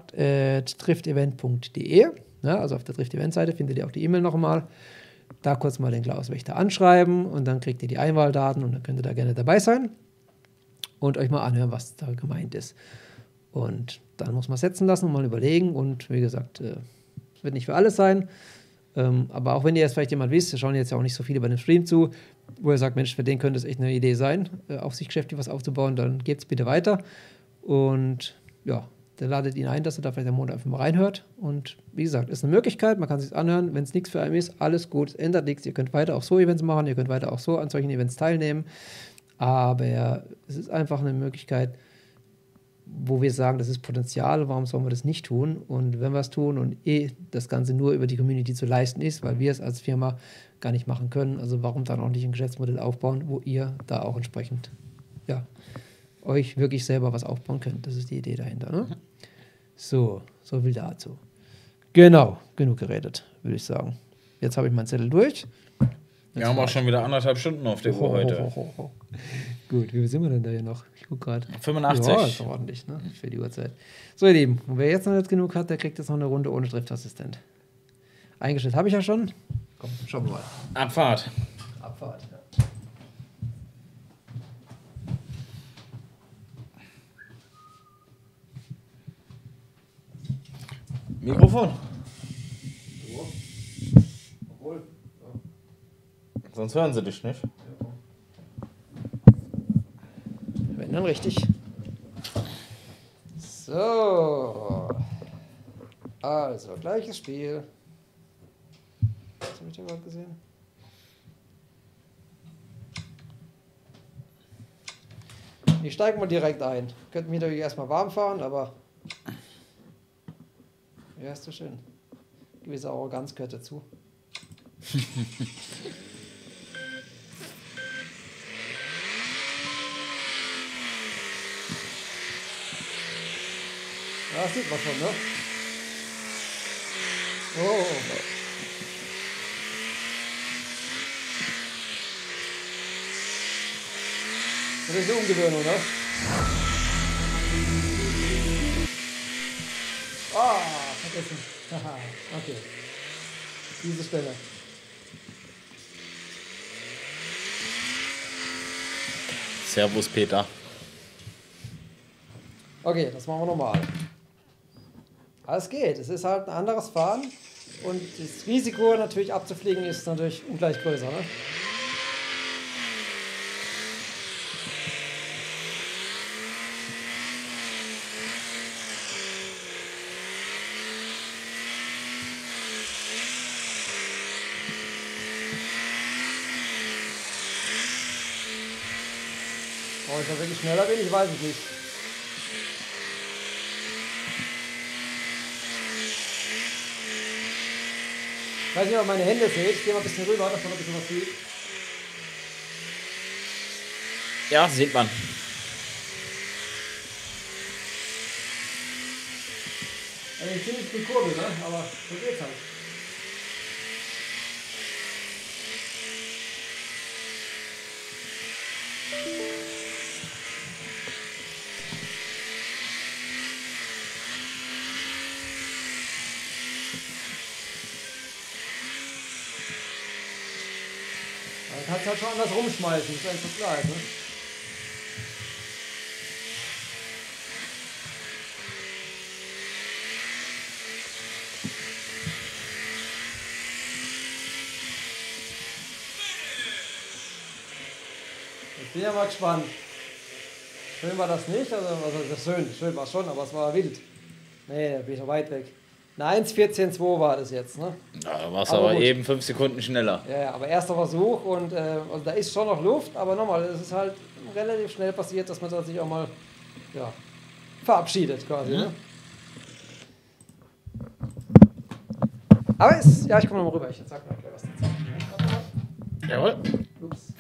B: kontakt@triftevent.de. Ja, also auf der Trift-Event-Seite findet ihr auch die E-Mail nochmal. Da kurz mal den Klaus Wächter anschreiben und dann kriegt ihr die Einwahldaten und dann könnt ihr da gerne dabei sein und euch mal anhören, was da gemeint ist. Und dann muss man setzen lassen und mal überlegen. Und wie gesagt, es wird nicht für alles sein. Aber auch wenn ihr jetzt vielleicht jemand wisst, wir schauen jetzt ja auch nicht so viele bei dem Stream zu, wo ihr sagt, Mensch, für den könnte es echt eine Idee sein, auf sich geschäftlich was aufzubauen, dann gebt es bitte weiter. Und ja, dann ladet ihn ein, dass er da vielleicht am Montag einfach mal reinhört. Und wie gesagt, ist eine Möglichkeit, man kann es sich anhören. Wenn es nichts für einen ist, alles gut, es ändert nichts. Ihr könnt weiter auch so Events machen, ihr könnt weiter auch so an solchen Events teilnehmen. Aber es ist einfach eine Möglichkeit, wo wir sagen, das ist Potenzial, warum sollen wir das nicht tun? Und wenn wir es tun und das Ganze nur über die Community zu leisten ist, weil wir es als Firma gar nicht machen können, also warum dann auch nicht ein Geschäftsmodell aufbauen, wo ihr da auch entsprechend ja, euch wirklich selber was aufbauen könnt. Das ist die Idee dahinter. Ne? So viel dazu. Genau, genug geredet, würde ich sagen. Jetzt habe ich meinen Zettel durch.
A: Wir haben auch schon wieder 1,5 Stunden auf der Uhr heute.
B: Gut, wie viel sind wir denn da hier noch? Ich gucke gerade.
A: 85.
B: Ja, ist doch ordentlich, ne? Für die Uhrzeit. So, ihr Lieben, und wer jetzt noch nicht genug hat, der kriegt jetzt noch eine Runde ohne Driftassistent. Eingestellt habe ich ja schon. Komm, schauen wir mal.
A: Abfahrt.
B: Abfahrt, ja.
A: Mikrofon.
B: Obwohl.
A: Sonst hören sie dich nicht.
B: Wenn dann richtig. So. Also, gleiches Spiel. Was habe ich da gerade gesehen? Ich steige mal direkt ein. Könnten wir natürlich erstmal warm fahren, aber ja, ist so schön. Gewisse Arroganz gehört dazu. Ja, das sieht man schon, ne? Oh. Das ist eine Umgewöhnung, ne? Ah, vergessen. Haha, okay. Diese Stelle.
A: Servus, Peter.
B: Okay, das machen wir nochmal. Alles geht. Es ist halt ein anderes Fahren und das Risiko natürlich abzufliegen ist natürlich ungleich größer. Ne? Ob ich da wirklich schneller bin, ich weiß es nicht. Ich weiß nicht, ob meine Hände seht. Ich gehe mal ein bisschen rüber, dass man ein bisschen was sieht.
A: Ja, sieht man.
B: Also ziemlich viel Kurbel, ne? Aber so geht's halt. Man kann es halt schon anders rumschmeißen, ist einfach klar, ne? Ich bin ja mal gespannt. Schön war das nicht, also schön war es schon, aber es war wild. Nee, da bin ich noch weit weg. Eine 1,14,2 war das jetzt, ne?
A: Ja, da warst du aber eben 5 Sekunden schneller.
B: Ja, aber erster Versuch und also da ist schon noch Luft, aber nochmal, es ist halt relativ schnell passiert, dass man sich auch mal verabschiedet quasi. Ne? Aber ja, ich komme nochmal rüber, ich sag mal gleich was dazu.
A: Jawohl.
B: Ups.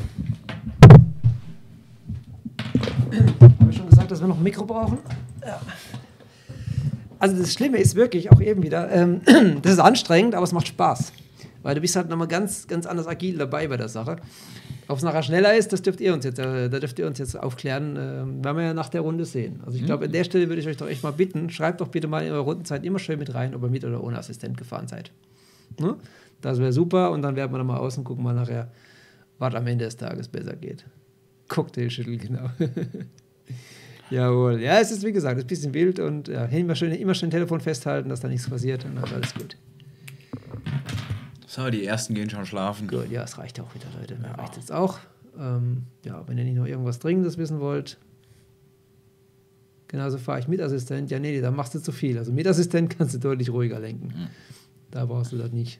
B: Habe ich schon gesagt, dass wir noch ein Mikro brauchen? Ja. Also das Schlimme ist wirklich auch eben wieder, das ist anstrengend, aber es macht Spaß. Weil du bist halt nochmal ganz, ganz anders agil dabei bei der Sache. Ob es nachher schneller ist, das dürft ihr uns jetzt aufklären, werden wir ja nach der Runde sehen. Also ich glaube, an der Stelle würde ich euch doch echt mal bitten, schreibt doch bitte mal in eurer Rundenzeit immer schön mit rein, ob ihr mit oder ohne Assistent gefahren seid. Ne? Das wäre super und dann werden wir nochmal aus und gucken mal nachher, was am Ende des Tages besser geht. Cocktailschüttel, genau. Jawohl. Ja, es ist wie gesagt, ein bisschen wild und ja, immer schön Telefon festhalten, dass da nichts passiert und dann ist alles gut.
A: So, die ersten gehen schon schlafen.
B: Gut, ja, es reicht auch wieder, Leute. Mir reicht jetzt auch. Ja, wenn ihr nicht noch irgendwas Dringendes wissen wollt, genauso fahre ich mit Assistent. Ja, nee, da machst du zu viel. Also mit Assistent kannst du deutlich ruhiger lenken. Da brauchst du das nicht.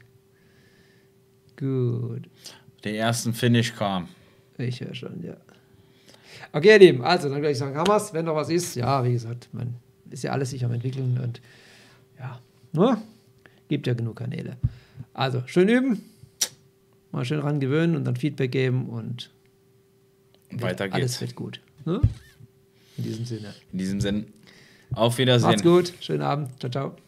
B: Gut.
A: Den ersten Finish kam.
B: Ich höre schon, ja. Okay, ihr Lieben, also dann würde ich sagen, haben wir's. Wenn noch was ist, ja, wie gesagt, man ist ja alles sich am Entwickeln und ja, ne? Gibt ja genug Kanäle. Also, schön üben, mal schön ran gewöhnen und dann Feedback geben und
A: weiter geht's.
B: Alles wird gut. Ne? In diesem Sinne.
A: In diesem Sinne, auf Wiedersehen.
B: Macht's gut, schönen Abend, ciao, ciao.